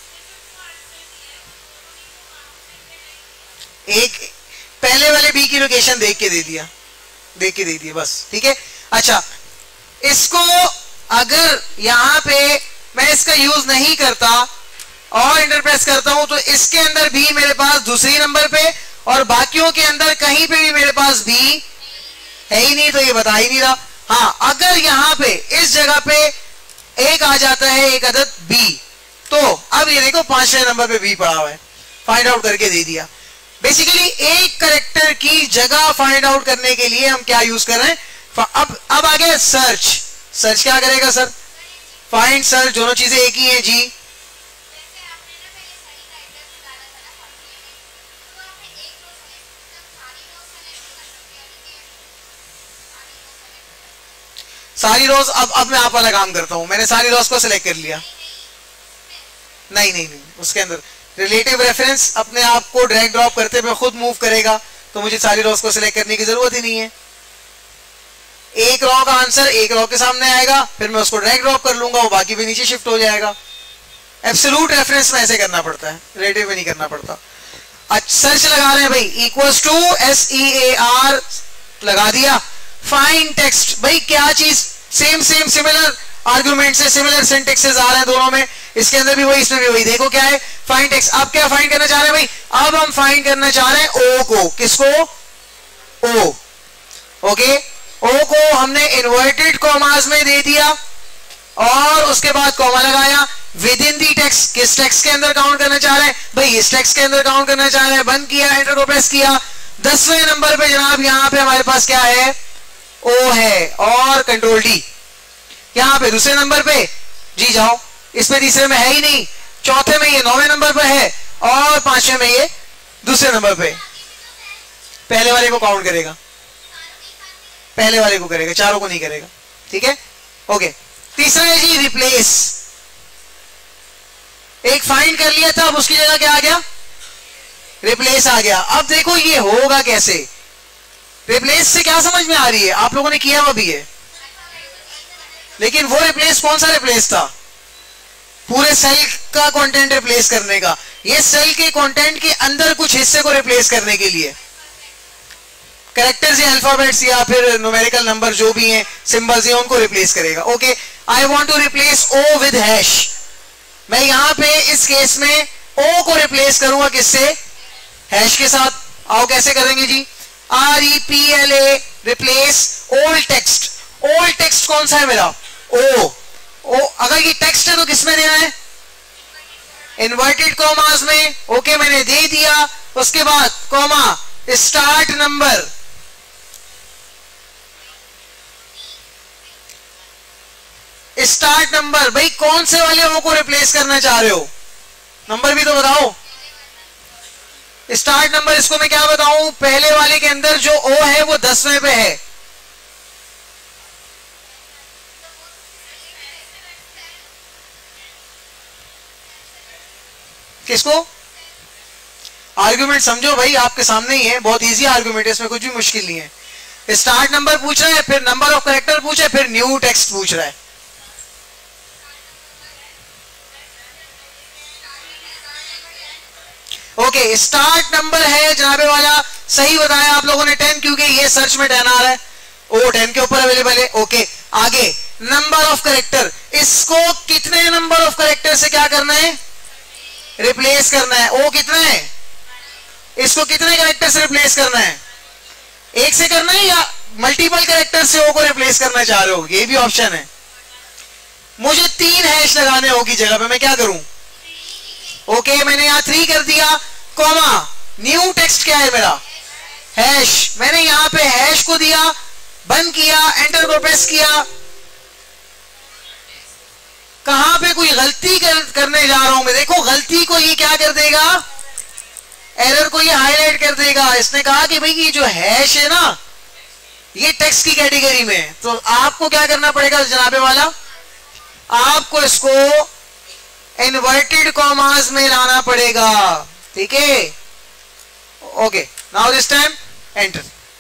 एक पहले वाले बी की लोकेशन देख के दे दिया, बस, ठीक है। अच्छा, इसको अगर यहां पे मैं इसका यूज नहीं करता और इंटर प्रेस करता हूं तो इसके अंदर भी मेरे पास दूसरी नंबर पे और बाकियों के अंदर कहीं पे भी मेरे पास भी है ही नहीं, तो ये बता ही नहीं रहा। हाँ, अगर यहां पे इस जगह पे एक आ जाता है, एक अदद बी, तो अब ये देखो 5वें नंबर पे बी पड़ा हुआ है, फाइंड आउट करके दे दिया। बेसिकली एक कैरेक्टर की जगह फाइंड आउट करने के लिए हम क्या यूज कर रहे हैं? अब आ गया सर्च क्या करेगा सर? फाइंड, सर्च, दोनों चीजें एक ही है जी। सारी रोज, अब मैं आप वाला काम करता हूं, मैंने सारी रोज को सिलेक्ट कर लिया। नहीं, उसके अंदर रिलेटिव रेफरेंस अपने आप को ड्रैग ड्रॉप करते हुए खुद मूव करेगा, तो मुझे सारी रोज को सिलेक्ट करने की जरूरत ही नहीं है। एक रो का आंसर एक रो के सामने आएगा, फिर मैं उसको ड्रैग ड्रॉप कर लूंगा, वो बाकी भी नीचे शिफ्ट हो जाएगा। एब्सोल्यूट रेफरेंस में ऐसे करना पड़ता है, रिलेटिव में नहीं करना पड़ता। अच्छा, सर्च लगा रहे हैं भाई, इक्वल्स टू SEAR लगा दिया। फाइंड टेक्स्ट, भाई क्या चीज? सेम सिमिलर आर्गुमेंट से सिमिलर सिंटेक्सेस आ रहे हैं दोनों में, इसके अंदर भी वही, इसमें भी वही। देखो क्या है, फाइंड टेक्स्ट। अब क्या फाइंड करना चाह रहे हैं भाई? अब हम फाइंड करना चाह रहे हैं ओ को। किसको? ओ। ओके, ओ को हमने इन्वर्टेड कॉमास में दे दिया और उसके बाद कॉमा लगाया। विद इन दी टेक्स्ट, किस टेक्स्ट के अंदर काउंट करना चाह रहे हैं भाई? इस टेक्स्ट के अंदर काउंट करना चाह रहे हैं। बंद किया, एंटर को प्रेस किया। 10वें नंबर पे जनाब यहां पे हमारे पास क्या है? ओ है, और कंट्रोल डी। यहां पे दूसरे नंबर पे जी जाओ, इसमें तीसरे में है ही नहीं, चौथे में ये 9वें नंबर पे है और 5वें में ये दूसरे नंबर पे। पहले वाले को काउंट करेगा, पहले वाले को करेगा, चारों को नहीं करेगा, ठीक है? ओके, तीसरा है जी रिप्लेस। एक फाइंड कर लिया था, अब उसकी जगह क्या आ गया? रिप्लेस आ गया। अब देखो ये होगा कैसे? रिप्लेस से क्या समझ में आ रही है? आप लोगों ने किया हुआ भी है, लेकिन वो रिप्लेस कौन सा रिप्लेस था? पूरे सेल का कंटेंट रिप्लेस करने का। ये सेल के कंटेंट के अंदर कुछ हिस्से को रिप्लेस करने के लिए कैरेक्टर्स या अल्फाबेट्स या फिर न्यूमेरिकल नंबर जो भी हैं, सिंबल्स हैं, उनको रिप्लेस करेगा। Okay, I want to replace O with hash. मैं यहां पे इस केस में ओ को रिप्लेस करूंगा किससे? हैश के साथ। आओ कैसे करेंगे जी? REPLA, replace old text. Old text कौन सा है मेरा? ओ। अगर ये टेक्स्ट है तो किसमें देना है? इन्वर्टेड कॉमास में। ओके, मैंने दे दिया। उसके बाद comma, start number. Start number, भाई कौन से वाले ओ को रिप्लेस करना चाह रहे हो? नंबर भी तो बताओ। स्टार्ट नंबर, इसको मैं क्या बताऊं? पहले वाले के अंदर जो ओ है वो 10वें पे है। किसको? आर्गुमेंट समझो भाई, आपके सामने ही है, बहुत इजी आर्गुमेंट है, इसमें कुछ भी मुश्किल नहीं है। स्टार्ट नंबर पूछ रहा है, फिर नंबर ऑफ कैरेक्टर पूछ रहा है, फिर न्यू टेक्स्ट पूछ रहा है। ओके, स्टार्ट नंबर है जनाबे वाला, सही बताया आप लोगों ने 10, क्योंकि ये सर्च में 10 आ रहा है, ओ 10 के ऊपर अवेलेबल है। ओके, आगे नंबर ऑफ कैरेक्टर, इसको कितने नंबर ऑफ कैरेक्टर से क्या करना है? रिप्लेस करना है। ओ कितना है? इसको कितने कैरेक्टर से रिप्लेस करना है? एक से करना है या मल्टीपल कैरेक्टर से ओ को रिप्लेस करना चाह रहे हो? ये भी ऑप्शन है। मुझे 3 हैश लगाने होगी जगह पे, मैं क्या करूं? ओके, मैंने यहां 3 कर दिया, कॉमा, न्यू टेक्स्ट क्या है मेरा? हैश। मैंने यहां पे हैश को दिया, बंद किया, एंटर को प्रेस किया। कहां पे कोई गलती करने जा रहा हूं मैं? देखो गलती को ये क्या कर देगा, एरर को ये हाईलाइट कर देगा। इसने कहा कि भाई ये जो हैश है ना, ये टेक्स्ट की कैटेगरी में, तो आपको क्या करना पड़ेगा जनाबे वाला, आपको इसको इन्वर्टेड कॉमास में लाना पड़ेगा। ठीक है, okay, now this time enter.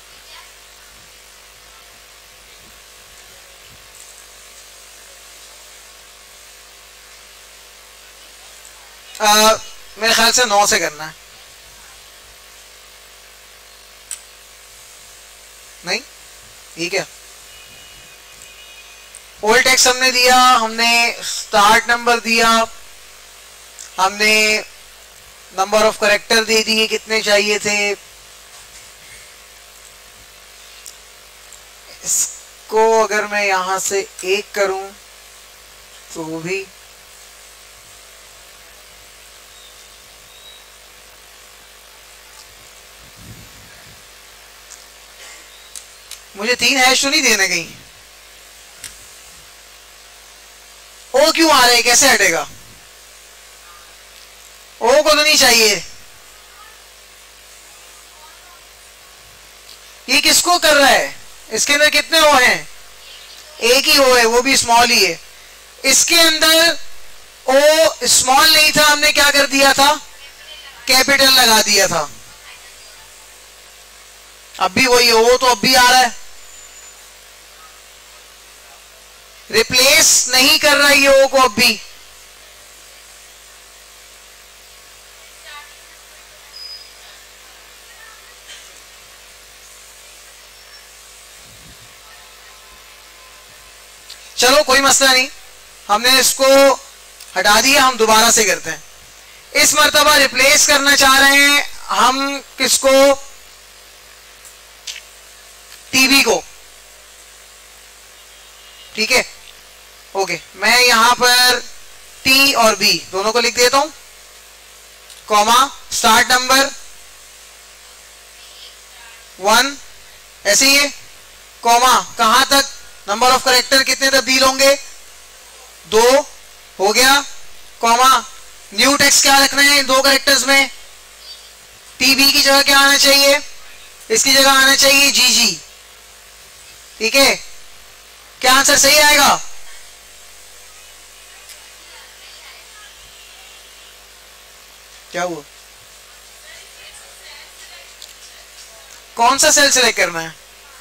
मेरे ख्याल से 9 से करना है, नहीं ठीक है। ओल्ड टेक्स्ट हमने दिया, हमने स्टार्ट नंबर दिया, हमने नंबर ऑफ करेक्टर दे दिए कितने चाहिए थे। इसको अगर मैं यहां से 1 करूं तो भी मुझे 3 हैश तो नहीं देने कहीं। ओ क्यों आ रहे, कैसे हटेगा? ओ को तो नहीं चाहिए। ये किसको कर रहा है? इसके अंदर कितने ओ हैं? एक ही ओ है, वो भी स्मॉल ही है। इसके अंदर ओ स्मॉल नहीं था, हमने क्या कर दिया था, कैपिटल लगा दिया था। अब भी वही ओ तो अब भी आ रहा है, रिप्लेस नहीं कर रहा ये ओ को अब भी। चलो कोई मसला नहीं, हमने इसको हटा दिया, हम दोबारा से करते हैं। इस मर्तबा रिप्लेस करना चाह रहे हैं हम किसको, टीवी को। ठीक है, ओके, मैं यहां पर टी और बी दोनों को लिख देता हूं, कॉमा, स्टार्ट नंबर 1, ऐसे ही है, कॉमा, कहां तक, नंबर ऑफ करेक्टर कितने तब्दील होंगे, 2 हो गया, कॉमा, न्यू टेक्स्ट क्या रखना है इन 2 करेक्टर्स में, टीबी की जगह क्या आना चाहिए, इसकी जगह आना चाहिए जीजी। ठीक है, क्या आंसर सही आएगा? क्या हुआ? कौन सा सेल सिलेक्ट करना है?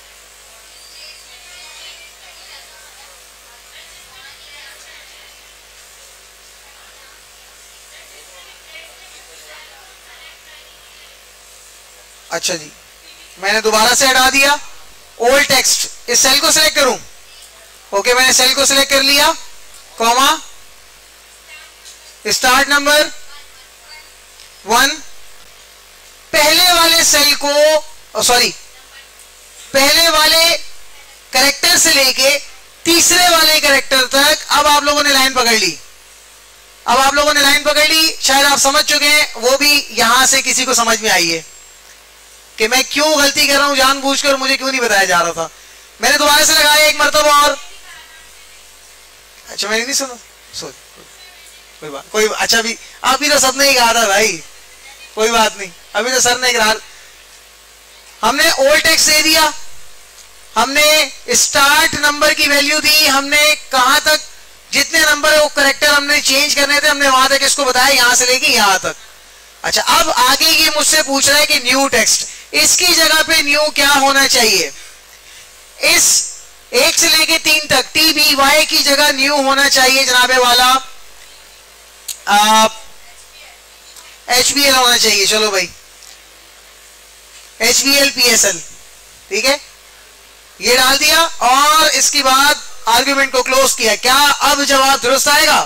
अच्छा जी, मैंने दोबारा से हटा दिया। ओल्ड टेक्स्ट, इस सेल को सिलेक्ट करूं? ओके, मैंने सेल को सिलेक्ट कर लिया, कॉमा, स्टार्ट नंबर 1, पहले वाले सेल को, सॉरी, पहले वाले कैरेक्टर से लेके तीसरे वाले कैरेक्टर तक अब आप लोगों ने लाइन पकड़ ली। अब आप लोगों ने लाइन पकड़ ली, शायद आप समझ चुके हैं, वो भी यहां से किसी को समझ में आई है कि मैं क्यों गलती कर रहा हूं जानबूझकर, मुझे क्यों नहीं बताया जा रहा था। मैंने दोबारा से लगाया एक मर्तबा और, अच्छा मैंने नहीं सुना, कोई बात, कोई, अच्छा अभी तो सबने ही कहा था भाई, कोई बात नहीं, अभी तो सर ने कहा। हमने ओल्ड टेक्स्ट दे दिया, हमने स्टार्ट नंबर की वैल्यू दी, हमने कहां तक, जितने नंबर वो करेक्टर हमने चेंज करने थे हमने वहां तक इसको बताया, यहां से लेके यहां तक। अच्छा, अब आगे ये मुझसे पूछ रहा है कि न्यू टेक्स्ट, इसकी जगह पे न्यू क्या होना चाहिए, इस 1 से लेके 3 तक टी बी वाई की जगह न्यू होना चाहिए जनाबे वाला, HBL होना चाहिए। चलो भाई, HBL PSL, ठीक है, ये डाल दिया और इसके बाद आर्गुमेंट को क्लोज किया। क्या अब जवाब दुरुस्त आएगा?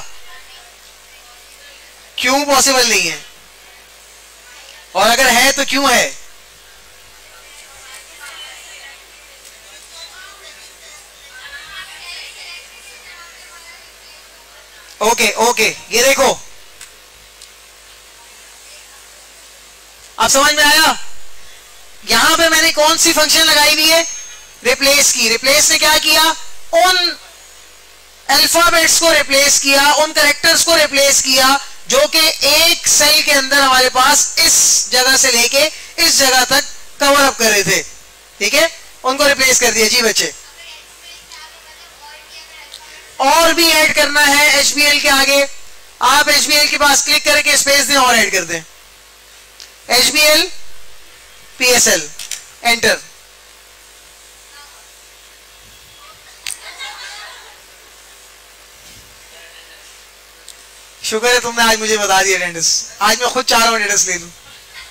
क्यों पॉसिबल नहीं है, और अगर है तो क्यों है? ओके ओके, ये देखो अब समझ में आया। यहां पे मैंने कौन सी फंक्शन लगाई हुई है, रिप्लेस की। रिप्लेस ने क्या किया, उन अल्फाबेट्स को रिप्लेस किया, उन कैरेक्टर्स को रिप्लेस किया जो कि एक सेल के अंदर हमारे पास इस जगह से लेके इस जगह तक कवर अप कर रहे थे। ठीक है, उनको रिप्लेस कर दिया। जी बच्चे, और भी ऐड करना है HBL के आगे, आप HBL के पास क्लिक करके स्पेस दें और ऐड कर दें HBL PSL, एंटर। शुक्र है तुमने आज मुझे बता दिया अटेंडेंस, आज मैं खुद चाह रहा हूं अटेंडेंस ले लूं।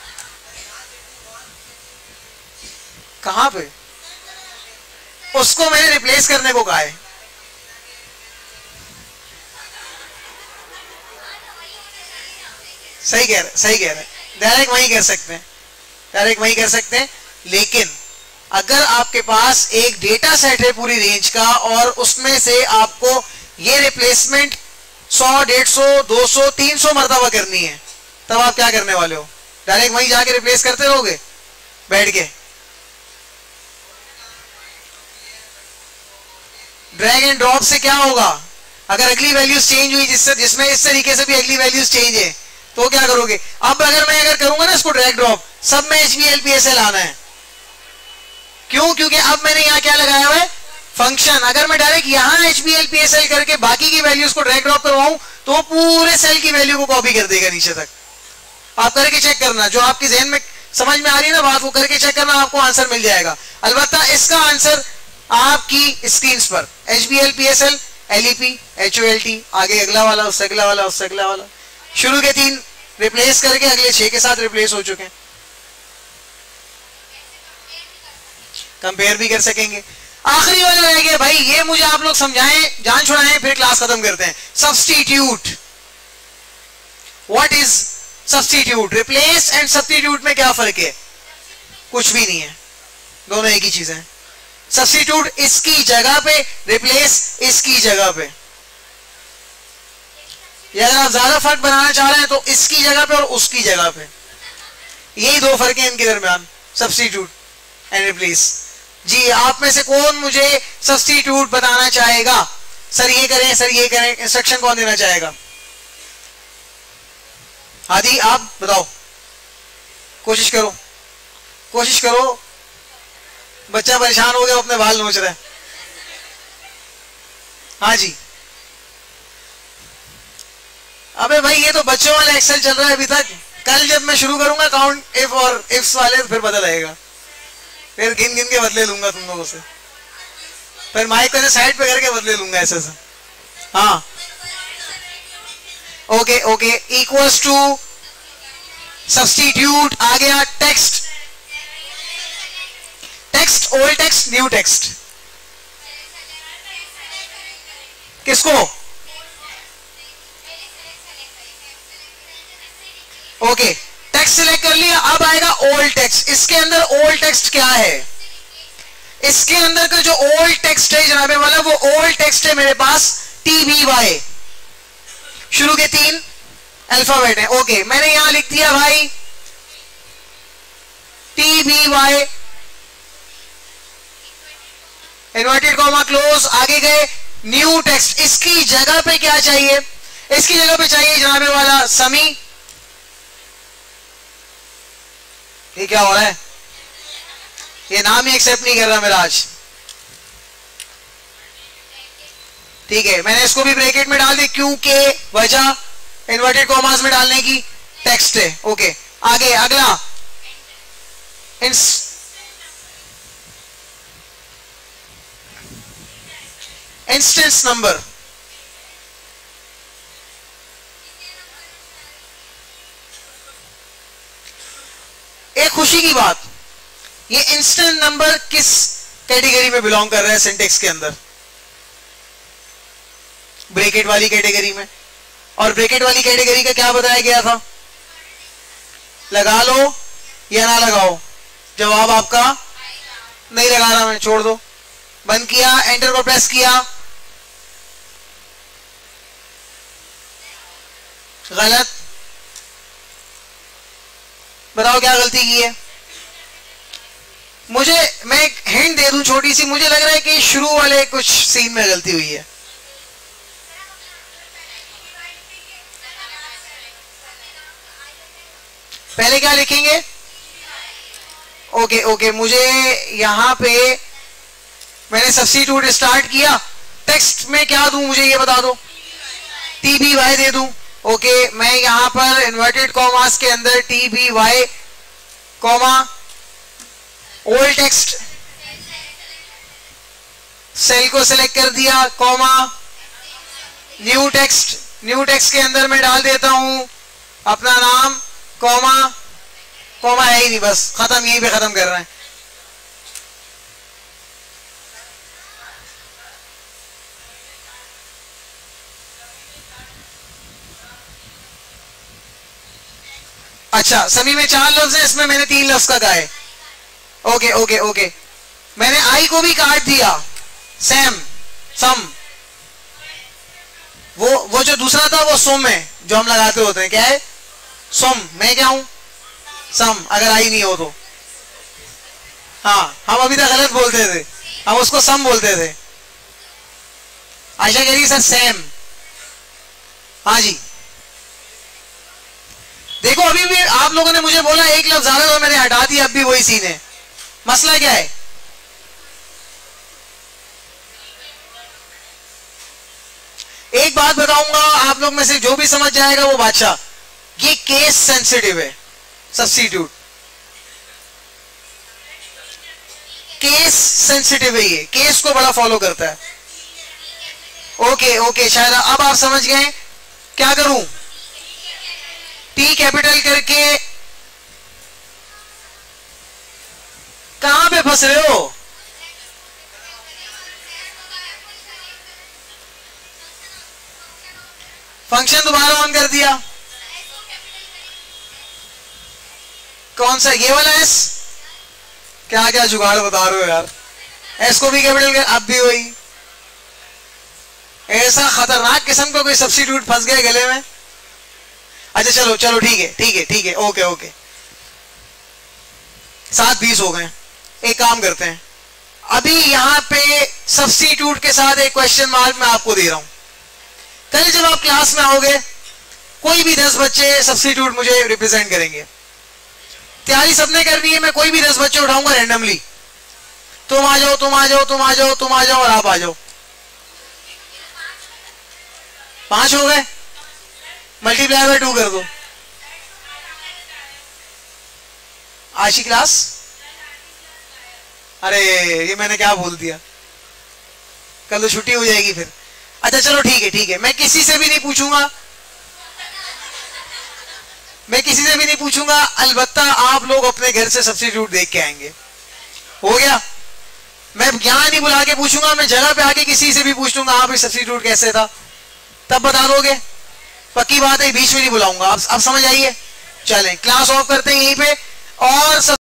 कहां पे, उसको मैंने रिप्लेस करने को कहा है। सही कह रहे, सही कह रहे, डायरेक्ट वहीं कर सकते हैं, डायरेक्ट वहीं कर सकते हैं। लेकिन अगर आपके पास एक डेटा सेट है पूरी रेंज का और उसमें से आपको ये रिप्लेसमेंट 100, 150, 200, 300 मरतबा करनी है, तब आप क्या करने वाले हो, डायरेक्ट वहीं जाके रिप्लेस करते रहोगे बैठ के। ड्रैग एंड ड्रॉप से क्या होगा, अगर अगली वैल्यूज चेंज हुई जिसमें इस तरीके से भी अगली वैल्यूज चेंज है तो क्या करोगे। अब मैं करूंगा ना इसको ड्रैग ड्रॉप, सब में HBL PSL आना है। क्यों, क्योंकि अब मैंने यहां क्या लगाया हुआ है, फंक्शन। अगर मैं डायरेक्ट यहां HBL PSL करके बाकी की वैल्यूज को ड्रैग ड्रॉप करवाऊं तो पूरे सेल की वैल्यू को कॉपी कर देगा नीचे तक। आप करके चेक करना, जो आपकी जहन में समझ में आ रही है ना बात, वो करके चेक करना, आपको आंसर मिल जाएगा। अलबत्ता इसका आंसर आपकी स्क्रीन पर HBL PSL LEP HOLT, आगे अगला वाला, उससे अगला वाला, उससे अगला वाला, शुरू के 3 रिप्लेस करके अगले 6 के साथ रिप्लेस हो चुके हैं। कंपेयर भी कर सकेंगे। आखिरी वाला रह गया भाई, ये मुझे आप लोग समझाएं, जान छुड़ाएं, फिर क्लास खत्म करते हैं। Substitute, what is substitute. Replace and substitute में क्या फर्क है, कुछ भी नहीं है, दोनों एक ही चीज है। सब्स्टिट्यूट इसकी जगह पे, रिप्लेस इसकी जगह पे। या अगर आप ज्यादा फर्क बनाना चाह रहे हैं तो इसकी जगह पे और उसकी जगह पे, यही 2 फर्क है इनके दरमियान, सब्स्टिट्यूट एंड रिप्लेस। जी, आप में से कौन मुझे सब्स्टिट्यूट बताना चाहेगा, सर ये करें, सर ये करें, इंस्ट्रक्शन कौन देना चाहेगा। हादी आप बताओ, कोशिश करो, कोशिश करो। बच्चा परेशान हो गया, अपने बाल नोच रहा है। हाँ जी, अबे भाई ये तो बच्चों वाला एक्सेल चल रहा है अभी तक। कल जब मैं शुरू करूंगा काउंट इफ और इफ्स वाले, फिर पता लगेगा, फिर गिन गिन के बदले लूंगा तुम लोगों से, फिर माइक को साइड पे करके बदले लूंगा ऐसे से। हाँ okay okay, equals to substitute आ गया text, text old text new text, किसको, ओके टेक्स्ट सिलेक्ट कर लिया। अब आएगा ओल्ड टेक्स्ट। इसके अंदर ओल्ड टेक्स्ट क्या है, इसके अंदर का जो ओल्ड टेक्स्ट है जनाबे वाला, वो ओल्ड टेक्स्ट है मेरे पास TBY, शुरू के 3 अल्फाबेट है। ओके, मैंने यहां लिख दिया भाई TBY, इन्वर्टेड कॉमा क्लोज, आगे गए न्यू टेक्स्ट। इसकी जगह पे क्या चाहिए, इसकी जगह पे चाहिए जनाबे वाला समी। ये क्या हो रहा है, ये नाम ही एक्सेप्ट नहीं कर रहा मेरा आज। ठीक है, मैंने इसको भी ब्रैकेट में डाल दी क्योंकि वजह इन्वर्टेड कॉमास में डालने की टेक्स्ट है। ओके, आगे अगला इंस्टेंस नंबर। एक खुशी की बात, ये इंस्टेंट नंबर किस कैटेगरी में बिलोंग कर रहा है सिंटेक्स के अंदर, ब्रैकेट वाली कैटेगरी में। और ब्रैकेट वाली कैटेगरी का क्या बताया गया था, लगा लो या ना लगाओ, जवाब आपका नहीं लगा रहा मैं, छोड़ दो। बंद किया, एंटर को प्रेस किया, गलत। बताओ क्या गलती की है। मुझे, मैं एक हिंट दे दूं छोटी सी, मुझे लग रहा है कि शुरू वाले कुछ सीन में गलती हुई है। पहले क्या लिखेंगे? ओके ओके, मुझे यहां पे मैंने सब्स्टिट्यूट स्टार्ट किया, टेक्स्ट में क्या दूं मुझे ये बता दो। TBY दे दूं। ओके, मैं यहां पर इन्वर्टेड कॉमास के अंदर TBY comma old text, cell को सिलेक्ट कर दिया, comma new text, new text के अंदर मैं डाल देता हूं अपना नाम, कॉमा, कॉमा है ही नहीं, बस खत्म, यहीं पे खत्म कर रहे हैं। अच्छा, सभी में 4 लफ्ज है, इसमें मैंने 3 लफ्ज का कहा है। ओके ओके ओके, मैंने आई को भी काट दिया, सैम, सम, वो जो दूसरा था वो सोम है, जो हम लगाते होते हैं, क्या है? सोम। मैं क्या हूं? सम, अगर आई नहीं हो तो। हाँ, हम अभी तक गलत बोलते थे, हम उसको सम बोलते थे। आयशा कह रही सर सैम। हाँ जी, देखो अभी भी आप लोगों ने मुझे बोला एक लफ्ज ज्यादा तो मैंने हटा दिया, अब भी वही सीन है। मसला क्या है? एक बात बताऊंगा, आप लोग में से जो भी समझ जाएगा वो बादशाह, ये केस सेंसिटिव है सब्स्टिट्यूट, केस सेंसिटिव है, ये केस को बड़ा फॉलो करता है। ओके ओके, शायद अब आप समझ गए। क्या करूं? T कैपिटल करके, कहां पे फंस रहे हो? फंक्शन दोबारा ऑन कर दिया। कौन सा? ये वाला एस? क्या क्या जुगाड़ बता रहे हो यार। एस को भी कैपिटल कर, अब भी वही। ऐसा खतरनाक किस्म का कोई सब्स्टिट्यूट फंस गया गले में। अच्छा चलो चलो, ठीक है ठीक है ठीक है, ओके ओके, 7:20 हो गए। एक काम करते हैं, अभी यहां पे सब्स्टिट्यूट के साथ एक क्वेश्चन मार्क मैं आपको दे रहा हूं। कल जब आप क्लास में आओगे, कोई भी 10 बच्चे सब्स्टिट्यूट मुझे रिप्रेजेंट करेंगे। तैयारी सबने करनी है, मैं कोई भी 10 बच्चे उठाऊंगा रैंडमली, तुम आ जाओ तुम आ जाओ तुम आ जाओ तुम आ जाओ और आप आ जाओ। 5 हो गए, मल्टीप्लाई बाय 2 कर दो। आज की क्लास, अरे ये मैंने क्या बोल दिया, कल तो छुट्टी हो जाएगी फिर। अच्छा चलो ठीक है ठीक है, मैं किसी से भी नहीं पूछूंगा, मैं किसी से भी नहीं पूछूंगा, अलबत्ता आप लोग अपने घर से सब्स्टिट्यूट देख के आएंगे। हो गया? मैं यहां नहीं बुला के पूछूंगा, मैं जगह पे आके किसी से भी पूछ लूंगा, हाँ भाई सब्स्टिट्यूट कैसे था, तब बता दोगे। पक्की बात है, बीच में नहीं बुलाऊंगा। अब समझ आइए। चलें क्लास ऑफ करते हैं यहीं पे, और